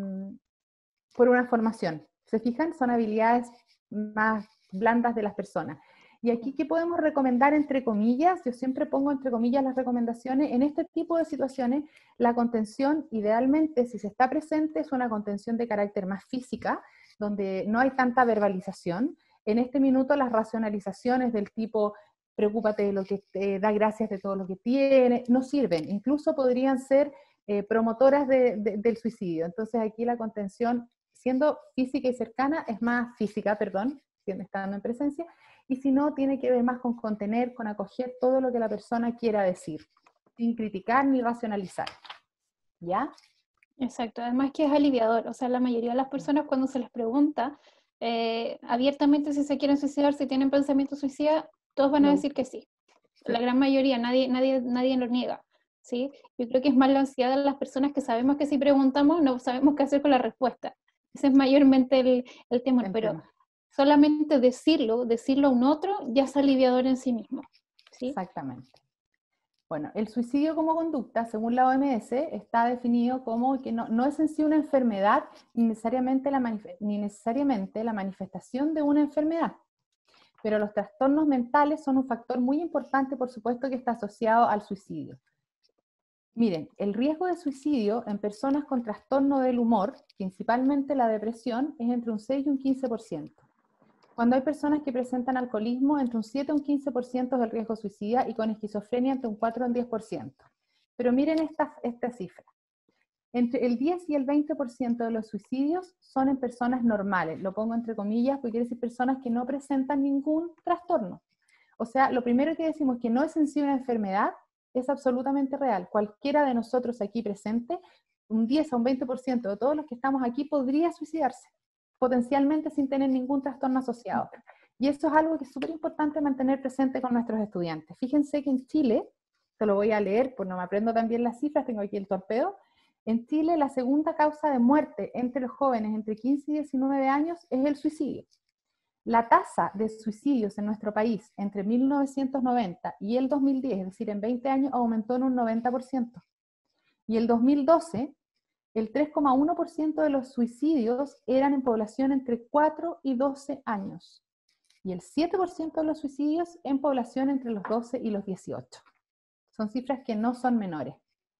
por una formación. ¿Se fijan? Son habilidades más blandas de las personas. Y aquí, ¿qué podemos recomendar entre comillas? Yo siempre pongo entre comillas las recomendaciones. En este tipo de situaciones, la contención, idealmente, si se está presente, es una contención de carácter más física, donde no hay tanta verbalización. En este minuto, las racionalizaciones del tipo, preocúpate de lo que te da, gracias de todo lo que tiene, no sirven. Incluso podrían ser eh, promotoras de, de, del suicidio. Entonces, aquí la contención, siendo física y cercana, es más física, perdón, estando en presencia, y si no, tiene que ver más con contener, con acoger todo lo que la persona quiera decir, sin criticar ni racionalizar. ¿Ya? Exacto, además que es aliviador, o sea, la mayoría de las personas cuando se les pregunta eh, abiertamente si se quieren suicidar, si tienen pensamiento suicida, todos van a No. decir que sí. Sí. La gran mayoría, nadie, nadie, nadie lo niega, ¿sí? Yo creo que es más la ansiedad de las personas que sabemos que si preguntamos no sabemos qué hacer con la respuesta. Ese es mayormente el, el temor, el pero tema. Solamente decirlo, decirlo a un otro, ya es aliviador en sí mismo, ¿sí? Exactamente. Bueno, el suicidio como conducta, según la O M S, está definido como que no, no es en sí una enfermedad, ni necesariamente, la ni necesariamente la manifestación de una enfermedad. Pero los trastornos mentales son un factor muy importante, por supuesto, que está asociado al suicidio. Miren, el riesgo de suicidio en personas con trastorno del humor, principalmente la depresión, es entre un seis y un quince por ciento. Cuando hay personas que presentan alcoholismo, entre un siete y un quince por ciento del riesgo suicida, y con esquizofrenia entre un cuatro y un diez por ciento. Pero miren esta, esta cifra. Entre el diez y el veinte por ciento de los suicidios son en personas normales. Lo pongo entre comillas porque quiere decir personas que no presentan ningún trastorno. O sea, lo primero que decimos que no es en sí una enfermedad es absolutamente real. Cualquiera de nosotros aquí presente, un diez a un veinte por ciento de todos los que estamos aquí podría suicidarse, potencialmente sin tener ningún trastorno asociado. Y esto es algo que es súper importante mantener presente con nuestros estudiantes. Fíjense que en Chile, te lo voy a leer, pues no me aprendo tan bien las cifras, tengo aquí el torpedo. En Chile, la segunda causa de muerte entre los jóvenes entre quince y diecinueve años es el suicidio. La tasa de suicidios en nuestro país entre mil novecientos noventa y el dos mil diez, es decir, en veinte años, aumentó en un noventa por ciento. Y el dos mil doce, el tres coma uno por ciento de los suicidios eran en población entre cuatro y doce años. Y el siete por ciento de los suicidios en población entre los doce y los dieciocho. Son cifras que no son menores.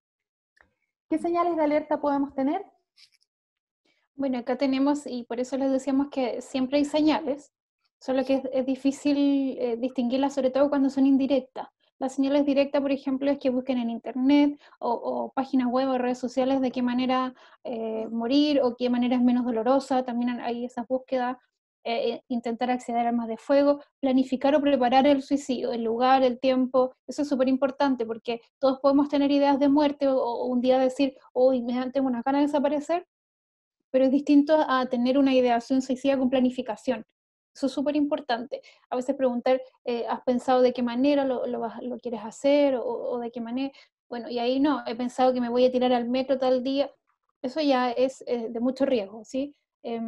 ¿Qué señales de alerta podemos tener? Bueno, acá tenemos, y por eso les decíamos que siempre hay señales, solo que es, es difícil eh, distinguirlas, sobre todo cuando son indirectas. Las señales directas, por ejemplo, es que busquen en internet o, o páginas web o redes sociales de qué manera eh, morir o qué manera es menos dolorosa, también hay esas búsquedas. Eh, intentar acceder a armas de fuego, planificar o preparar el suicidio, el lugar, el tiempo, eso es súper importante porque todos podemos tener ideas de muerte o, o un día decir, hoy me tengo una gana de desaparecer, pero es distinto a tener una ideación suicida con planificación. Eso es súper importante. A veces preguntar, eh, ¿has pensado de qué manera lo, lo, lo quieres hacer o, o de qué manera? Bueno, y ahí no, he pensado que me voy a tirar al metro tal día. Eso ya es eh, de mucho riesgo, ¿sí? Eh,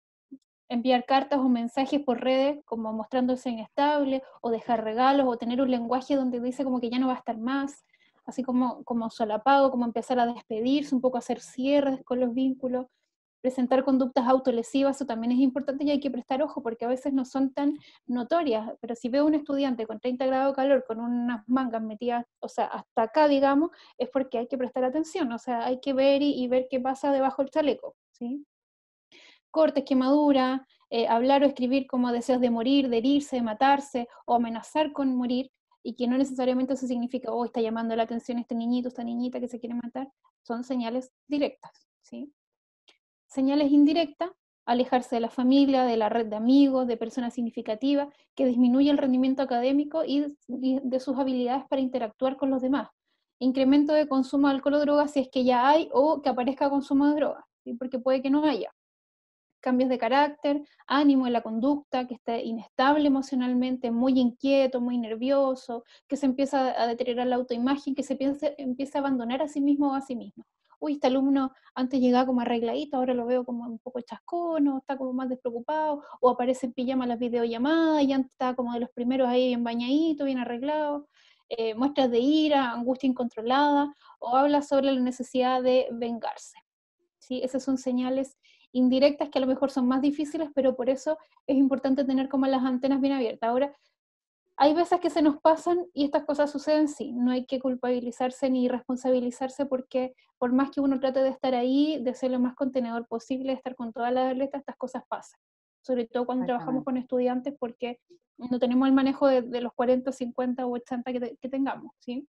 enviar cartas o mensajes por redes como mostrándose inestable, o dejar regalos, o tener un lenguaje donde dice como que ya no va a estar más, así como, como solapado, como empezar a despedirse, un poco hacer cierres con los vínculos, presentar conductas autolesivas, eso también es importante y hay que prestar ojo porque a veces no son tan notorias, pero si veo un estudiante con treinta grados de calor, con unas mangas metidas, o sea, hasta acá, digamos, es porque hay que prestar atención, o sea, hay que ver y, y ver qué pasa debajo del chaleco, ¿sí? Cortes, quemaduras, eh, hablar o escribir como deseos de morir, de herirse, de matarse, o amenazar con morir, y que no necesariamente eso significa, oh, está llamando la atención este niñito, esta niñita que se quiere matar, son señales directas, ¿sí? Señales indirectas, alejarse de la familia, de la red de amigos, de personas significativas, que disminuye el rendimiento académico y de sus habilidades para interactuar con los demás. Incremento de consumo de alcohol o drogas si es que ya hay, o que aparezca consumo de drogas, ¿sí? Porque puede que no haya. Cambios de carácter, ánimo en la conducta, que esté inestable emocionalmente, muy inquieto, muy nervioso, que se empieza a deteriorar la autoimagen, que se piense, empieza a abandonar a sí mismo o a sí mismo. Uy, este alumno antes llegaba como arregladito, ahora lo veo como un poco chascono, está como más despreocupado, o aparece en pijama las videollamadas, y antes estaba como de los primeros ahí bien bañadito, bien arreglado. Eh, muestras de ira, angustia incontrolada, o habla sobre la necesidad de vengarse. ¿Sí? Esas son señales indirectas que a lo mejor son más difíciles, pero por eso es importante tener como las antenas bien abiertas. Ahora, hay veces que se nos pasan y estas cosas suceden, sí, no hay que culpabilizarse ni responsabilizarse porque por más que uno trate de estar ahí, de ser lo más contenedor posible, de estar con todas las alertas, estas cosas pasan. Sobre todo cuando trabajamos con estudiantes porque no tenemos el manejo de, de los cuarenta, cincuenta o ochenta que, te, que tengamos, ¿sí?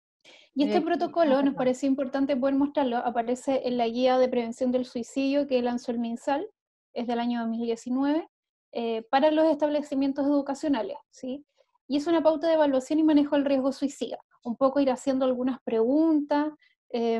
Y este protocolo, nos pareció importante poder mostrarlo, aparece en la guía de prevención del suicidio que lanzó el MinSal, es del año dos mil diecinueve, eh, para los establecimientos educacionales, ¿sí? Y es una pauta de evaluación y manejo del riesgo suicida, un poco ir haciendo algunas preguntas, eh,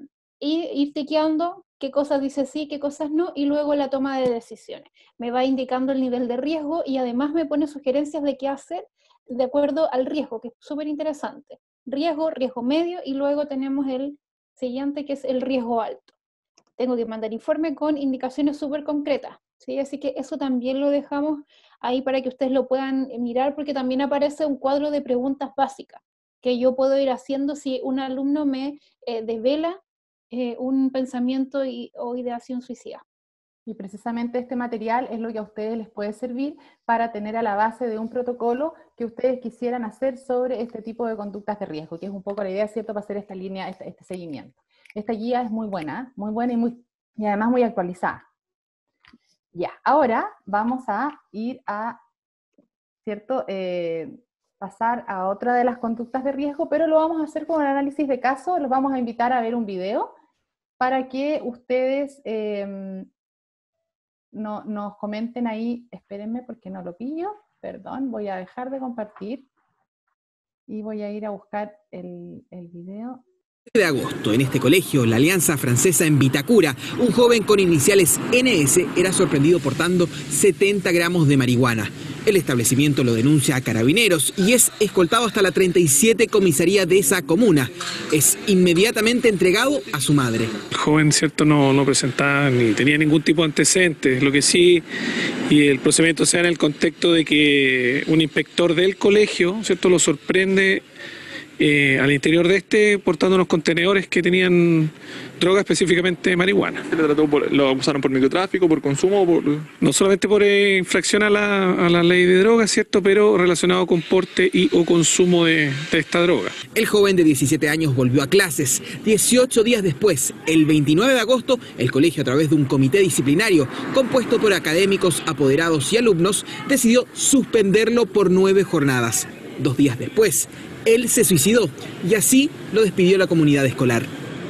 y ir tiqueando qué cosas dice sí, qué cosas no, y luego la toma de decisiones. Me va indicando el nivel de riesgo y además me pone sugerencias de qué hacer de acuerdo al riesgo, que es súper interesante. Riesgo, riesgo medio, y luego tenemos el siguiente que es el riesgo alto. Tengo que mandar informe con indicaciones súper concretas, ¿sí? Así que eso también lo dejamos ahí para que ustedes lo puedan mirar, porque también aparece un cuadro de preguntas básicas que yo puedo ir haciendo si un alumno me eh, desvela eh, un pensamiento y, o ideación suicida. Y precisamente este material es lo que a ustedes les puede servir para tener a la base de un protocolo que ustedes quisieran hacer sobre este tipo de conductas de riesgo, que es un poco la idea, ¿cierto?, para hacer esta línea, este, este seguimiento. Esta guía es muy buena, muy buena y, muy, y además muy actualizada. Ya, ahora vamos a ir a, ¿cierto?, eh, pasar a otra de las conductas de riesgo, pero lo vamos a hacer con un análisis de caso. Los vamos a invitar a ver un video para que ustedes... Eh, No, nos comenten ahí, espérenme porque no lo pillo, perdón, voy a dejar de compartir y voy a ir a buscar el, el video. de agosto, en este colegio, la Alianza Francesa en Vitacura, un joven con iniciales N S era sorprendido portando setenta gramos de marihuana. El establecimiento lo denuncia a Carabineros y es escoltado hasta la treinta y siete comisaría de esa comuna. Es inmediatamente entregado a su madre. El joven, cierto, no, no presentaba ni tenía ningún tipo de antecedentes, lo que sí, y el procedimiento se da en el contexto de que un inspector del colegio, cierto, lo sorprende eh, al interior de este portando unos contenedores que tenían droga, específicamente marihuana. ¿Se le trató por, lo acusaron por microtráfico, por consumo? Por... No solamente por eh, infracción a la, a la ley de drogas, ¿cierto?, pero relacionado con porte y o consumo de, de esta droga. El joven de diecisiete años volvió a clases. dieciocho días después, el veintinueve de agosto, el colegio, a través de un comité disciplinario compuesto por académicos, apoderados y alumnos, decidió suspenderlo por nueve jornadas. Dos días después, él se suicidó y así lo despidió la comunidad escolar.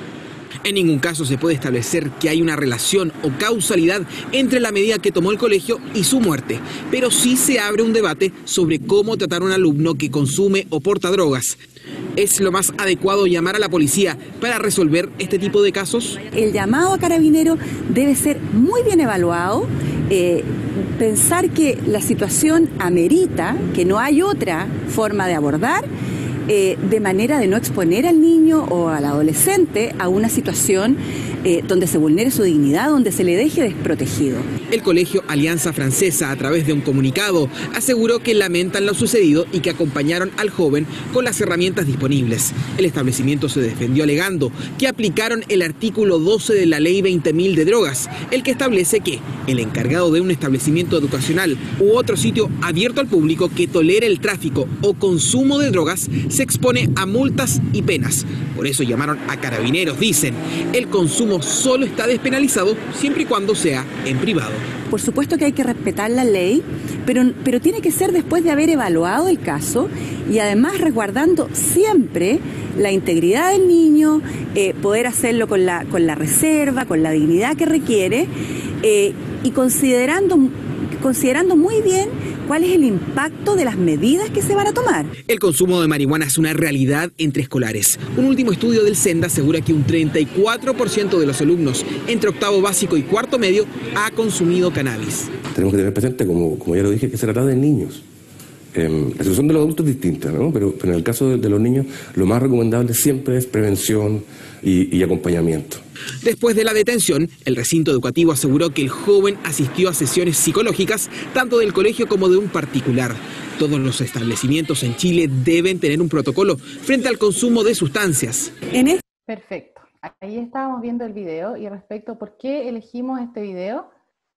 En ningún caso se puede establecer que hay una relación o causalidad entre la medida que tomó el colegio y su muerte, pero sí se abre un debate sobre cómo tratar a un alumno que consume o porta drogas. ¿Es lo más adecuado llamar a la policía para resolver este tipo de casos? El llamado a Carabineros debe ser muy bien evaluado, eh, pensar que la situación amerita, que no hay otra forma de abordar, Eh, de manera de no exponer al niño o al adolescente a una situación eh, donde se vulnere su dignidad, donde se le deje desprotegido. El colegio Alianza Francesa, a través de un comunicado, aseguró que lamentan lo sucedido y que acompañaron al joven con las herramientas disponibles. El establecimiento se defendió alegando que aplicaron el artículo doce de la ley veinte mil de drogas, el que establece que el encargado de un establecimiento educacional u otro sitio abierto al público que tolere el tráfico o consumo de drogas se expone a multas y penas. Por eso llamaron a Carabineros, dicen. El consumo solo está despenalizado siempre y cuando sea en privado. Por supuesto que hay que respetar la ley, pero, pero tiene que ser después de haber evaluado el caso y además resguardando siempre la integridad del niño, eh, poder hacerlo con la, con la reserva, con la dignidad que requiere eh, y considerando, considerando muy bien cuál es el impacto de las medidas que se van a tomar. El consumo de marihuana es una realidad entre escolares. Un último estudio del SENDA asegura que un treinta y cuatro por ciento de los alumnos entre octavo básico y cuarto medio ha consumido cannabis. Tenemos que tener presente, como, como ya lo dije, que se trata de niños. Eh, la situación de los adultos es distinta, ¿no? Pero, pero en el caso de, de los niños, lo más recomendable siempre es prevención y, y acompañamiento. Después de la detención, el recinto educativo aseguró que el joven asistió a sesiones psicológicas tanto del colegio como de un particular. Todos los establecimientos en Chile deben tener un protocolo frente al consumo de sustancias. Perfecto. Ahí estábamos viendo el video y respecto a por qué elegimos este video,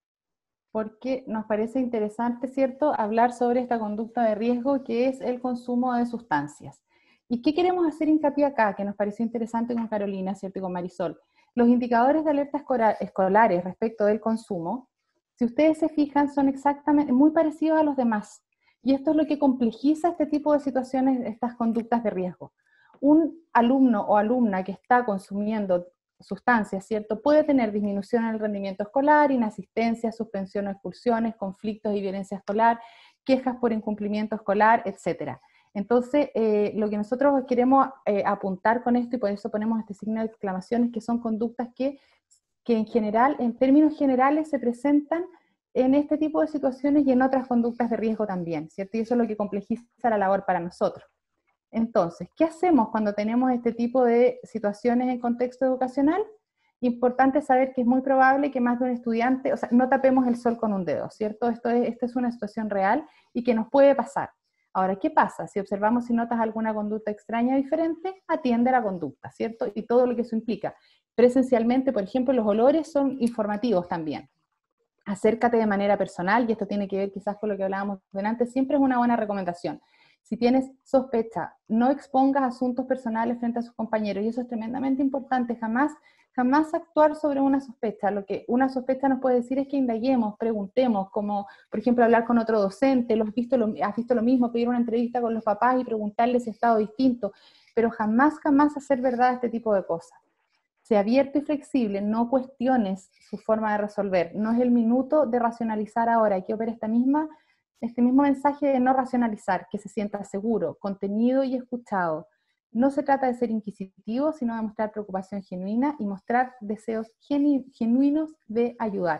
porque nos parece interesante, ¿cierto?, hablar sobre esta conducta de riesgo que es el consumo de sustancias. ¿Y qué queremos hacer hincapié acá? Que nos pareció interesante con Carolina, ¿cierto?, y con Marisol. Los indicadores de alerta escolares respecto del consumo, si ustedes se fijan, son exactamente muy parecidos a los demás. Y esto es lo que complejiza este tipo de situaciones, estas conductas de riesgo. Un alumno o alumna que está consumiendo sustancias, ¿cierto?, puede tener disminución en el rendimiento escolar, inasistencia, suspensión o expulsiones, conflictos y violencia escolar, quejas por incumplimiento escolar, etcétera. Entonces, eh, lo que nosotros queremos eh, apuntar con esto, y por eso ponemos este signo de exclamación, es que son conductas que, que en general, en términos generales, se presentan en este tipo de situaciones y en otras conductas de riesgo también, ¿cierto? Y eso es lo que complejiza la labor para nosotros. Entonces, ¿qué hacemos cuando tenemos este tipo de situaciones en contexto educacional? Importante saber que es muy probable que más de un estudiante, o sea, no tapemos el sol con un dedo, ¿cierto? Esto es, esta es una situación real y que nos puede pasar. Ahora, ¿qué pasa? Si observamos y notas alguna conducta extraña o diferente, atiende a la conducta, ¿cierto? Y todo lo que eso implica. Presencialmente, por ejemplo, los olores son informativos también. Acércate de manera personal, y esto tiene que ver quizás con lo que hablábamos delante, siempre es una buena recomendación. Si tienes sospecha, no expongas asuntos personales frente a sus compañeros, y eso es tremendamente importante, jamás, jamás actuar sobre una sospecha. Lo que una sospecha nos puede decir es que indaguemos, preguntemos, como por ejemplo hablar con otro docente, ¿lo has visto lo, has visto lo mismo? Pedir una entrevista con los papás y preguntarles si ha estado distinto, pero jamás, jamás hacer verdad este tipo de cosas. Sea abierto y flexible, no cuestiones su forma de resolver, no es el minuto de racionalizar ahora, hay que ver esta misma Este mismo mensaje de no racionalizar, que se sienta seguro, contenido y escuchado. No se trata de ser inquisitivo, sino de mostrar preocupación genuina y mostrar deseos genu genuinos de ayudar.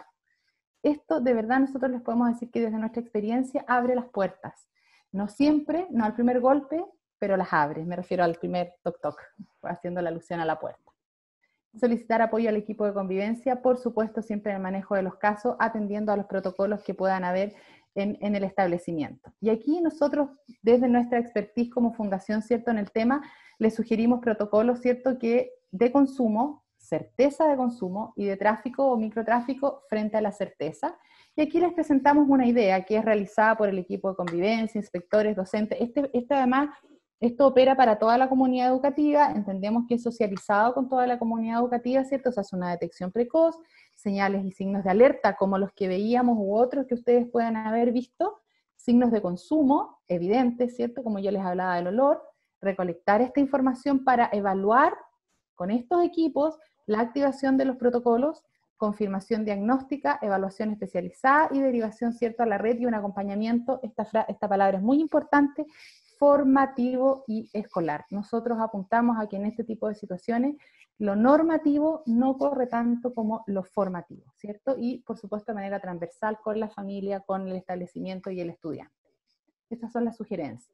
Esto de verdad nosotros les podemos decir que desde nuestra experiencia abre las puertas. No siempre, no al primer golpe, pero las abre. Me refiero al primer toc toc, haciendo la alusión a la puerta. Solicitar apoyo al equipo de convivencia, por supuesto siempre en el manejo de los casos, atendiendo a los protocolos que puedan haber en, en el establecimiento. Y aquí nosotros, desde nuestra expertise como fundación, ¿cierto?, en el tema, les sugerimos protocolos, ¿cierto?, que de consumo, certeza de consumo, y de tráfico o microtráfico frente a la certeza. Y aquí les presentamos una idea que es realizada por el equipo de convivencia, inspectores, docentes. Este, este además, esto opera para toda la comunidad educativa, entendemos que es socializado con toda la comunidad educativa, ¿cierto? O sea, es una detección precoz, señales y signos de alerta como los que veíamos u otros que ustedes puedan haber visto, signos de consumo evidentes, ¿cierto? Como yo les hablaba del olor, recolectar esta información para evaluar con estos equipos la activación de los protocolos, confirmación diagnóstica, evaluación especializada y derivación, ¿cierto?, a la red y un acompañamiento, esta, esta palabra es muy importante, formativo y escolar. Nosotros apuntamos a que en este tipo de situaciones lo normativo no corre tanto como lo formativo, ¿cierto? Y por supuesto de manera transversal con la familia, con el establecimiento y el estudiante. Estas son las sugerencias.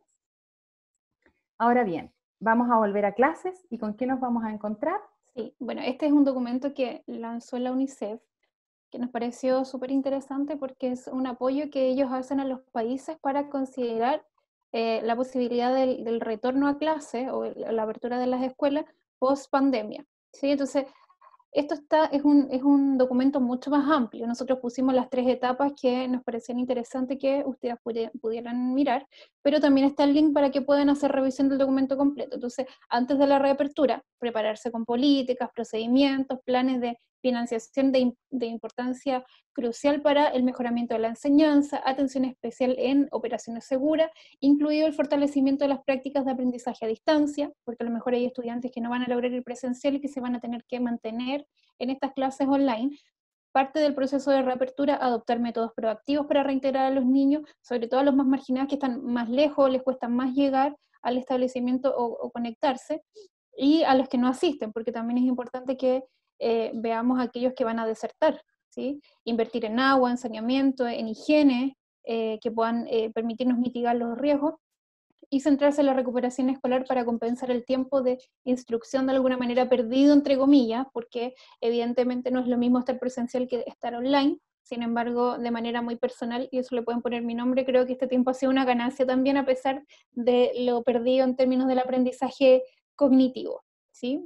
Ahora bien, vamos a volver a clases y ¿con qué nos vamos a encontrar? Sí, bueno, este es un documento que lanzó la UNICEF, que nos pareció súper interesante porque es un apoyo que ellos hacen a los países para considerar eh, la posibilidad del, del retorno a clase o la apertura de las escuelas post pandemia, ¿sí? Entonces, esto está, es, un, es un documento mucho más amplio. Nosotros pusimos las tres etapas que nos parecían interesantes que ustedes pudieran mirar, pero también está el link para que puedan hacer revisión del documento completo. Entonces, antes de la reapertura, prepararse con políticas, procedimientos, planes de financiación de, de importancia crucial para el mejoramiento de la enseñanza, atención especial en operaciones seguras, incluido el fortalecimiento de las prácticas de aprendizaje a distancia, porque a lo mejor hay estudiantes que no van a lograr el presencial y que se van a tener que mantener en estas clases online. Parte del proceso de reapertura, adoptar métodos proactivos para reintegrar a los niños, sobre todo a los más marginados que están más lejos, les cuesta más llegar al establecimiento o, o conectarse, y a los que no asisten, porque también es importante que eh, veamos a aquellos que van a desertar, ¿sí? Invertir en agua, en saneamiento, en higiene, eh, que puedan eh, permitirnos mitigar los riesgos, y centrarse en la recuperación escolar para compensar el tiempo de instrucción de alguna manera perdido, entre comillas, porque evidentemente no es lo mismo estar presencial que estar online. Sin embargo, de manera muy personal, y eso le pueden poner mi nombre, creo que este tiempo ha sido una ganancia también a pesar de lo perdido en términos del aprendizaje cognitivo, ¿sí?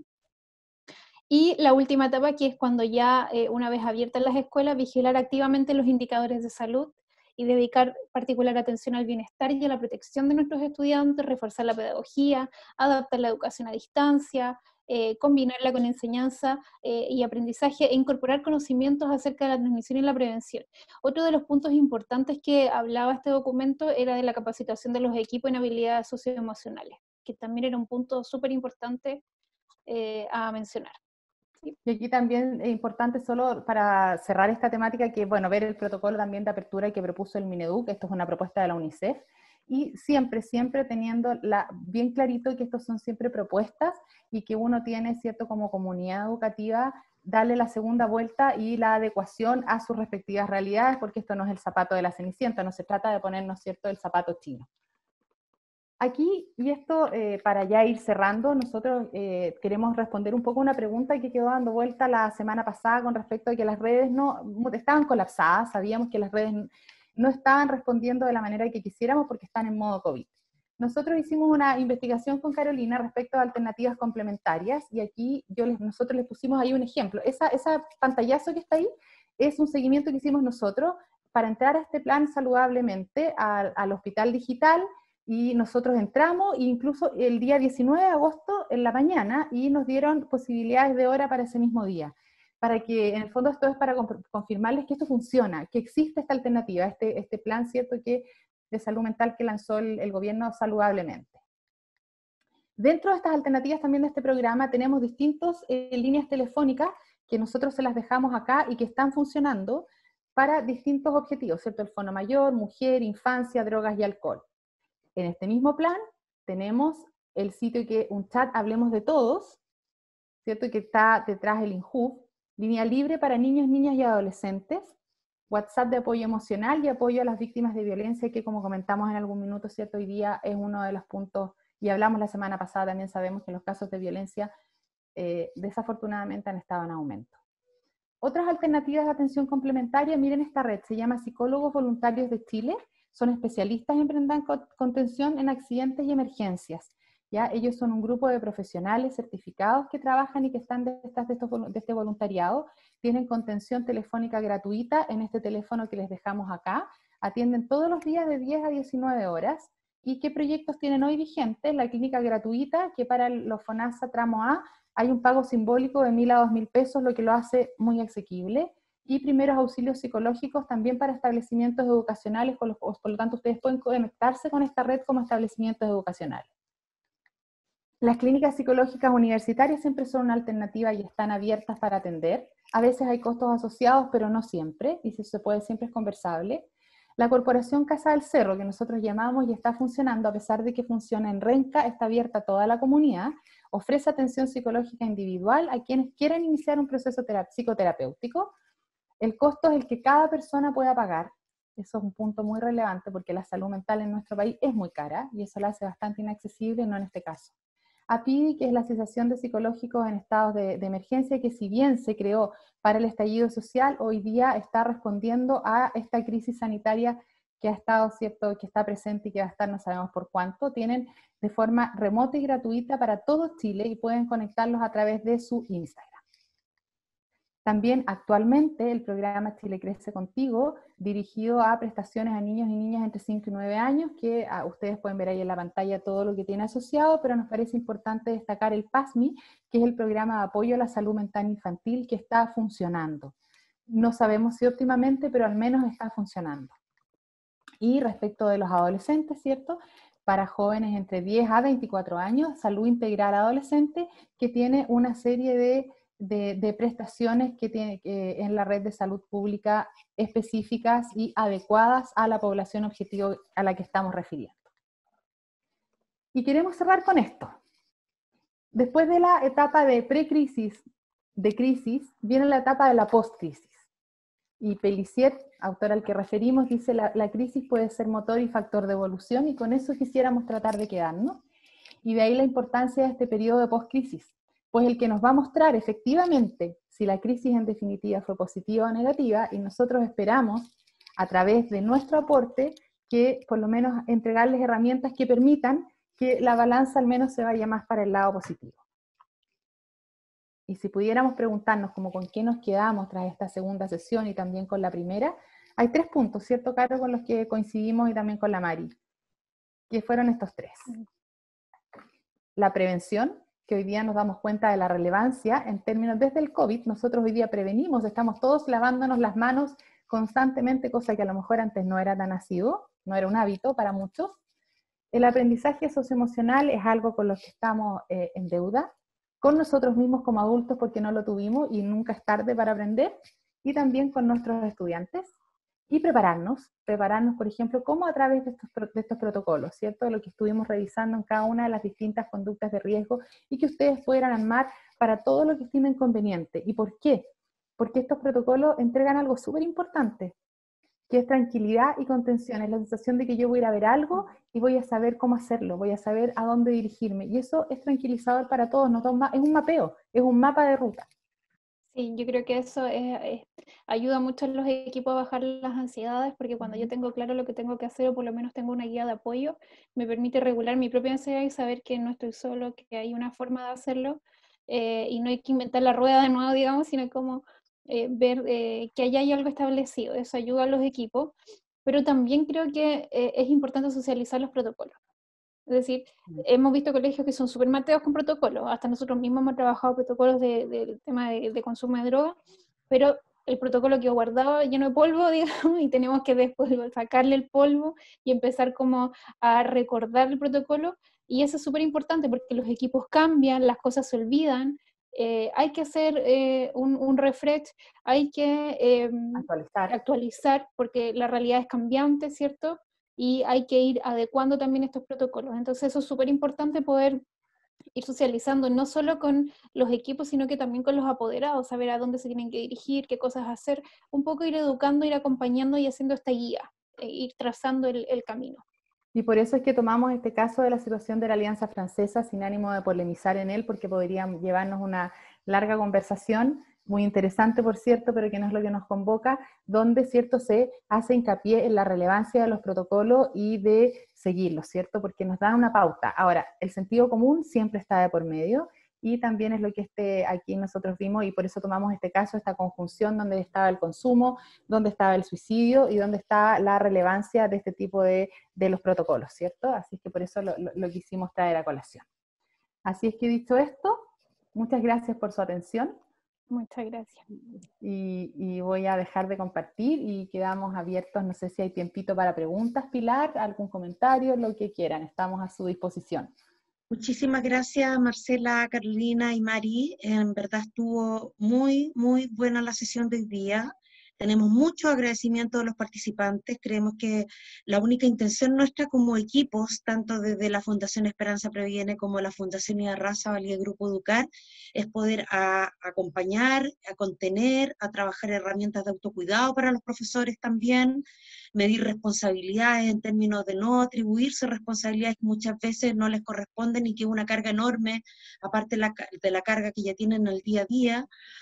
Y la última etapa, que es cuando ya, eh, una vez abiertas las escuelas, vigilar activamente los indicadores de salud y dedicar particular atención al bienestar y a la protección de nuestros estudiantes, reforzar la pedagogía, adaptar la educación a distancia, eh, combinarla con enseñanza eh, y aprendizaje e incorporar conocimientos acerca de la transmisión y la prevención. Otro de los puntos importantes que hablaba este documento era de la capacitación de los equipos en habilidades socioemocionales, que también era un punto súper importante eh, a mencionar. Y aquí también es importante, solo para cerrar esta temática, que bueno, ver el protocolo también de apertura que propuso el Mineduc. Esto es una propuesta de la UNICEF, y siempre, siempre teniendo la, bien clarito que estos son siempre propuestas, y que uno tiene, cierto, como comunidad educativa, darle la segunda vuelta y la adecuación a sus respectivas realidades, porque esto no es el zapato de la Cenicienta, no se trata de ponernos, cierto, el zapato chino. Aquí, y esto eh, para ya ir cerrando, nosotros eh, queremos responder un poco una pregunta que quedó dando vuelta la semana pasada con respecto a que las redes no estaban colapsadas, sabíamos que las redes no estaban respondiendo de la manera que quisiéramos porque están en modo COVID. Nosotros hicimos una investigación con Carolina respecto a alternativas complementarias, y aquí yo les, nosotros les pusimos ahí un ejemplo. Esa, esa pantallazo que está ahí es un seguimiento que hicimos nosotros para entrar a este plan saludablemente al, al hospital digital. Y nosotros entramos, incluso el día diecinueve de agosto en la mañana, y nos dieron posibilidades de hora para ese mismo día. Para que, en el fondo, esto es para confirmarles que esto funciona, que existe esta alternativa, este, este plan, ¿cierto?, que, de salud mental que lanzó el, el gobierno saludablemente. Dentro de estas alternativas también de este programa tenemos distintas eh, líneas telefónicas que nosotros se las dejamos acá y que están funcionando para distintos objetivos, ¿cierto? El Fono Mayor, Mujer, Infancia, Drogas y Alcohol. En este mismo plan tenemos el sitio que un chat Hablemos de Todos, ¿cierto?, que está detrás del INJUV, línea libre para niños, niñas y adolescentes, WhatsApp de apoyo emocional y apoyo a las víctimas de violencia, que como comentamos en algún minuto, ¿cierto?, hoy día es uno de los puntos, y hablamos la semana pasada, también sabemos que los casos de violencia eh, desafortunadamente han estado en aumento. Otras alternativas de atención complementaria, miren esta red, se llama Psicólogos Voluntarios de Chile, son especialistas en brindan contención en accidentes y emergencias. ¿Ya? Ellos son un grupo de profesionales certificados que trabajan y que están de, estas, de, estos, de este voluntariado, tienen contención telefónica gratuita en este teléfono que les dejamos acá, atienden todos los días de diez a diecinueve horas. ¿Y qué proyectos tienen hoy vigentes? La clínica gratuita, que para los FONASA tramo A hay un pago simbólico de mil a dos mil pesos, lo que lo hace muy asequible. Y primeros auxilios psicológicos también para establecimientos educacionales, por lo, por lo tanto ustedes pueden conectarse con esta red como establecimientos educacionales. Las clínicas psicológicas universitarias siempre son una alternativa y están abiertas para atender. A veces hay costos asociados, pero no siempre, y si se puede siempre es conversable. La Corporación Casa del Cerro, que nosotros llamamos y está funcionando, a pesar de que funciona en Renca, está abierta a toda la comunidad, ofrece atención psicológica individual a quienes quieran iniciar un proceso psicoterapéutico. El costo es el que cada persona pueda pagar. Eso es un punto muy relevante porque la salud mental en nuestro país es muy cara y eso la hace bastante inaccesible, no en este caso. A P I D I, que es la Asociación de Psicológicos en Estados de, de Emergencia, que si bien se creó para el estallido social, hoy día está respondiendo a esta crisis sanitaria que ha estado, cierto, que está presente y que va a estar, no sabemos por cuánto. Tienen de forma remota y gratuita para todo Chile y pueden conectarlos a través de su Instagram. También actualmente el programa Chile Crece Contigo, dirigido a prestaciones a niños y niñas entre cinco y nueve años, que ah, ustedes pueden ver ahí en la pantalla todo lo que tiene asociado, pero nos parece importante destacar el PASMI, que es el programa de apoyo a la salud mental infantil que está funcionando. No sabemos si óptimamente, pero al menos está funcionando. Y respecto de los adolescentes, ¿cierto?, para jóvenes entre diez a veinticuatro años, Salud Integral Adolescente, que tiene una serie de De, de prestaciones que tiene eh, en la red de salud pública específicas y adecuadas a la población objetivo a la que estamos refiriendo. Y queremos cerrar con esto. Después de la etapa de precrisis, de crisis, viene la etapa de la postcrisis. Y Pellicier, autor al que referimos, dice la, la crisis puede ser motor y factor de evolución, y con eso quisiéramos tratar de quedarnos. Y de ahí la importancia de este periodo de postcrisis, pues el que nos va a mostrar efectivamente si la crisis en definitiva fue positiva o negativa, y nosotros esperamos, a través de nuestro aporte, que por lo menos entregarles herramientas que permitan que la balanza al menos se vaya más para el lado positivo. Y si pudiéramos preguntarnos como con qué nos quedamos tras esta segunda sesión y también con la primera, hay tres puntos, ¿cierto, Caro?, con los que coincidimos y también con la Mari, que fueron estos tres. La prevención, que hoy día nos damos cuenta de la relevancia en términos, desde el COVID, nosotros hoy día prevenimos, estamos todos lavándonos las manos constantemente, cosa que a lo mejor antes no era tan asiduo, no era un hábito para muchos. El aprendizaje socioemocional es algo con lo que estamos eh, en deuda, con nosotros mismos como adultos porque no lo tuvimos y nunca es tarde para aprender, y también con nuestros estudiantes. Y prepararnos, prepararnos, por ejemplo, cómo a través de estos, de estos protocolos, ¿cierto? Lo que estuvimos revisando en cada una de las distintas conductas de riesgo y que ustedes pudieran armar para todo lo que estimen conveniente. ¿Y por qué? Porque estos protocolos entregan algo súper importante, que es tranquilidad y contención, es la sensación de que yo voy a ir a ver algo y voy a saber cómo hacerlo, voy a saber a dónde dirigirme, y eso es tranquilizador para todos, no toma, es un mapeo, es un mapa de ruta. Sí, yo creo que eso es, es, ayuda mucho a los equipos a bajar las ansiedades, porque cuando yo tengo claro lo que tengo que hacer, o por lo menos tengo una guía de apoyo, me permite regular mi propia ansiedad y saber que no estoy solo, que hay una forma de hacerlo, eh, y no hay que inventar la rueda de nuevo, digamos, sino como eh, ver eh, que allá hay algo establecido. Eso ayuda a los equipos, pero también creo que eh, es importante socializar los protocolos. Es decir, hemos visto colegios que son súper mateos con protocolos, hasta nosotros mismos hemos trabajado protocolos del de, de tema de, de consumo de droga, pero el protocolo quedó guardado lleno de polvo, digamos, y tenemos que después sacarle el polvo y empezar como a recordar el protocolo, y eso es súper importante porque los equipos cambian, las cosas se olvidan, eh, hay que hacer eh, un, un refresh, hay que eh, actualizar. actualizar porque la realidad es cambiante, ¿cierto? Y hay que ir adecuando también estos protocolos. Entonces eso es súper importante, poder ir socializando no solo con los equipos, sino que también con los apoderados, saber a dónde se tienen que dirigir, qué cosas hacer, un poco ir educando, ir acompañando y haciendo esta guía, e ir trazando el, el camino. Y por eso es que tomamos este caso de la situación de la Alianza Francesa sin ánimo de polemizar en él, porque podrían llevarnos una larga conversación. muy interesante, por cierto, pero que no es lo que nos convoca, donde, ¿cierto?, se hace hincapié en la relevancia de los protocolos y de seguirlos, ¿cierto?, porque nos dan una pauta. Ahora, el sentido común siempre está de por medio, y también es lo que este, aquí nosotros vimos, y por eso tomamos este caso, esta conjunción donde estaba el consumo, donde estaba el suicidio, y donde está la relevancia de este tipo de, de los protocolos, ¿cierto? Así que por eso lo, lo, lo quisimos traer a colación. Así es que dicho esto, muchas gracias por su atención. Muchas gracias. Y, y voy a dejar de compartir y quedamos abiertos, no sé si hay tiempito para preguntas, Pilar, algún comentario, lo que quieran, estamos a su disposición. Muchísimas gracias, Marcela, Carolina y Mari. En verdad estuvo muy, muy buena la sesión de hoy día. Tenemos mucho agradecimiento de los participantes. Creemos que la única intención nuestra como equipos, tanto desde la Fundación Esperanza Previene como la Fundación Irarrázaval y el Grupo Educar, es poder a, acompañar, a contener, a trabajar herramientas de autocuidado para los profesores también, medir responsabilidades en términos de no atribuirse responsabilidades que muchas veces no les corresponden y que es una carga enorme, aparte de la, de la carga que ya tienen al día a día,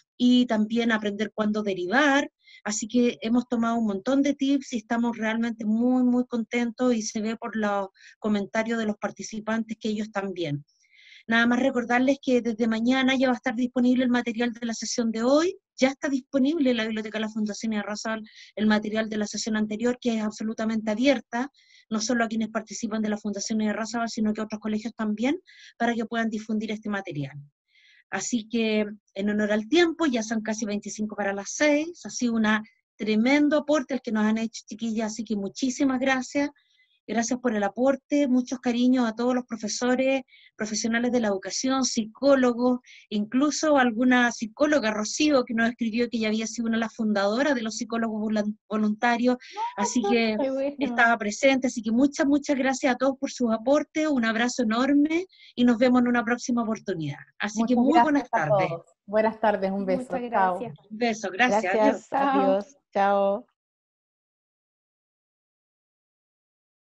y también aprender cuándo derivar. Así que hemos tomado un montón de tips y estamos realmente muy, muy contentos, y se ve por los comentarios de los participantes que ellos también. Nada más recordarles que desde mañana ya va a estar disponible el material de la sesión de hoy. Ya está disponible en la Biblioteca de la Fundación Irarrázaval el material de la sesión anterior, que es absolutamente abierta, no solo a quienes participan de la Fundación Irarrázaval, sino que a otros colegios también, para que puedan difundir este material. Así que, en honor al tiempo, ya son casi veinticinco para las seis, ha sido un tremendo aporte el que nos han hecho, chiquillas, así que muchísimas gracias. Gracias por el aporte, muchos cariños a todos los profesores, profesionales de la educación, psicólogos, incluso alguna psicóloga, Rocío, que nos escribió que ya había sido una de las fundadoras de los psicólogos voluntarios, así que estaba presente, así que muchas, muchas gracias a todos por sus aportes, un abrazo enorme y nos vemos en una próxima oportunidad. Así muchas que muy buenas tardes. Buenas tardes, un beso. Muchas gracias. Un beso, gracias. Gracias, Adiós. adiós, chao.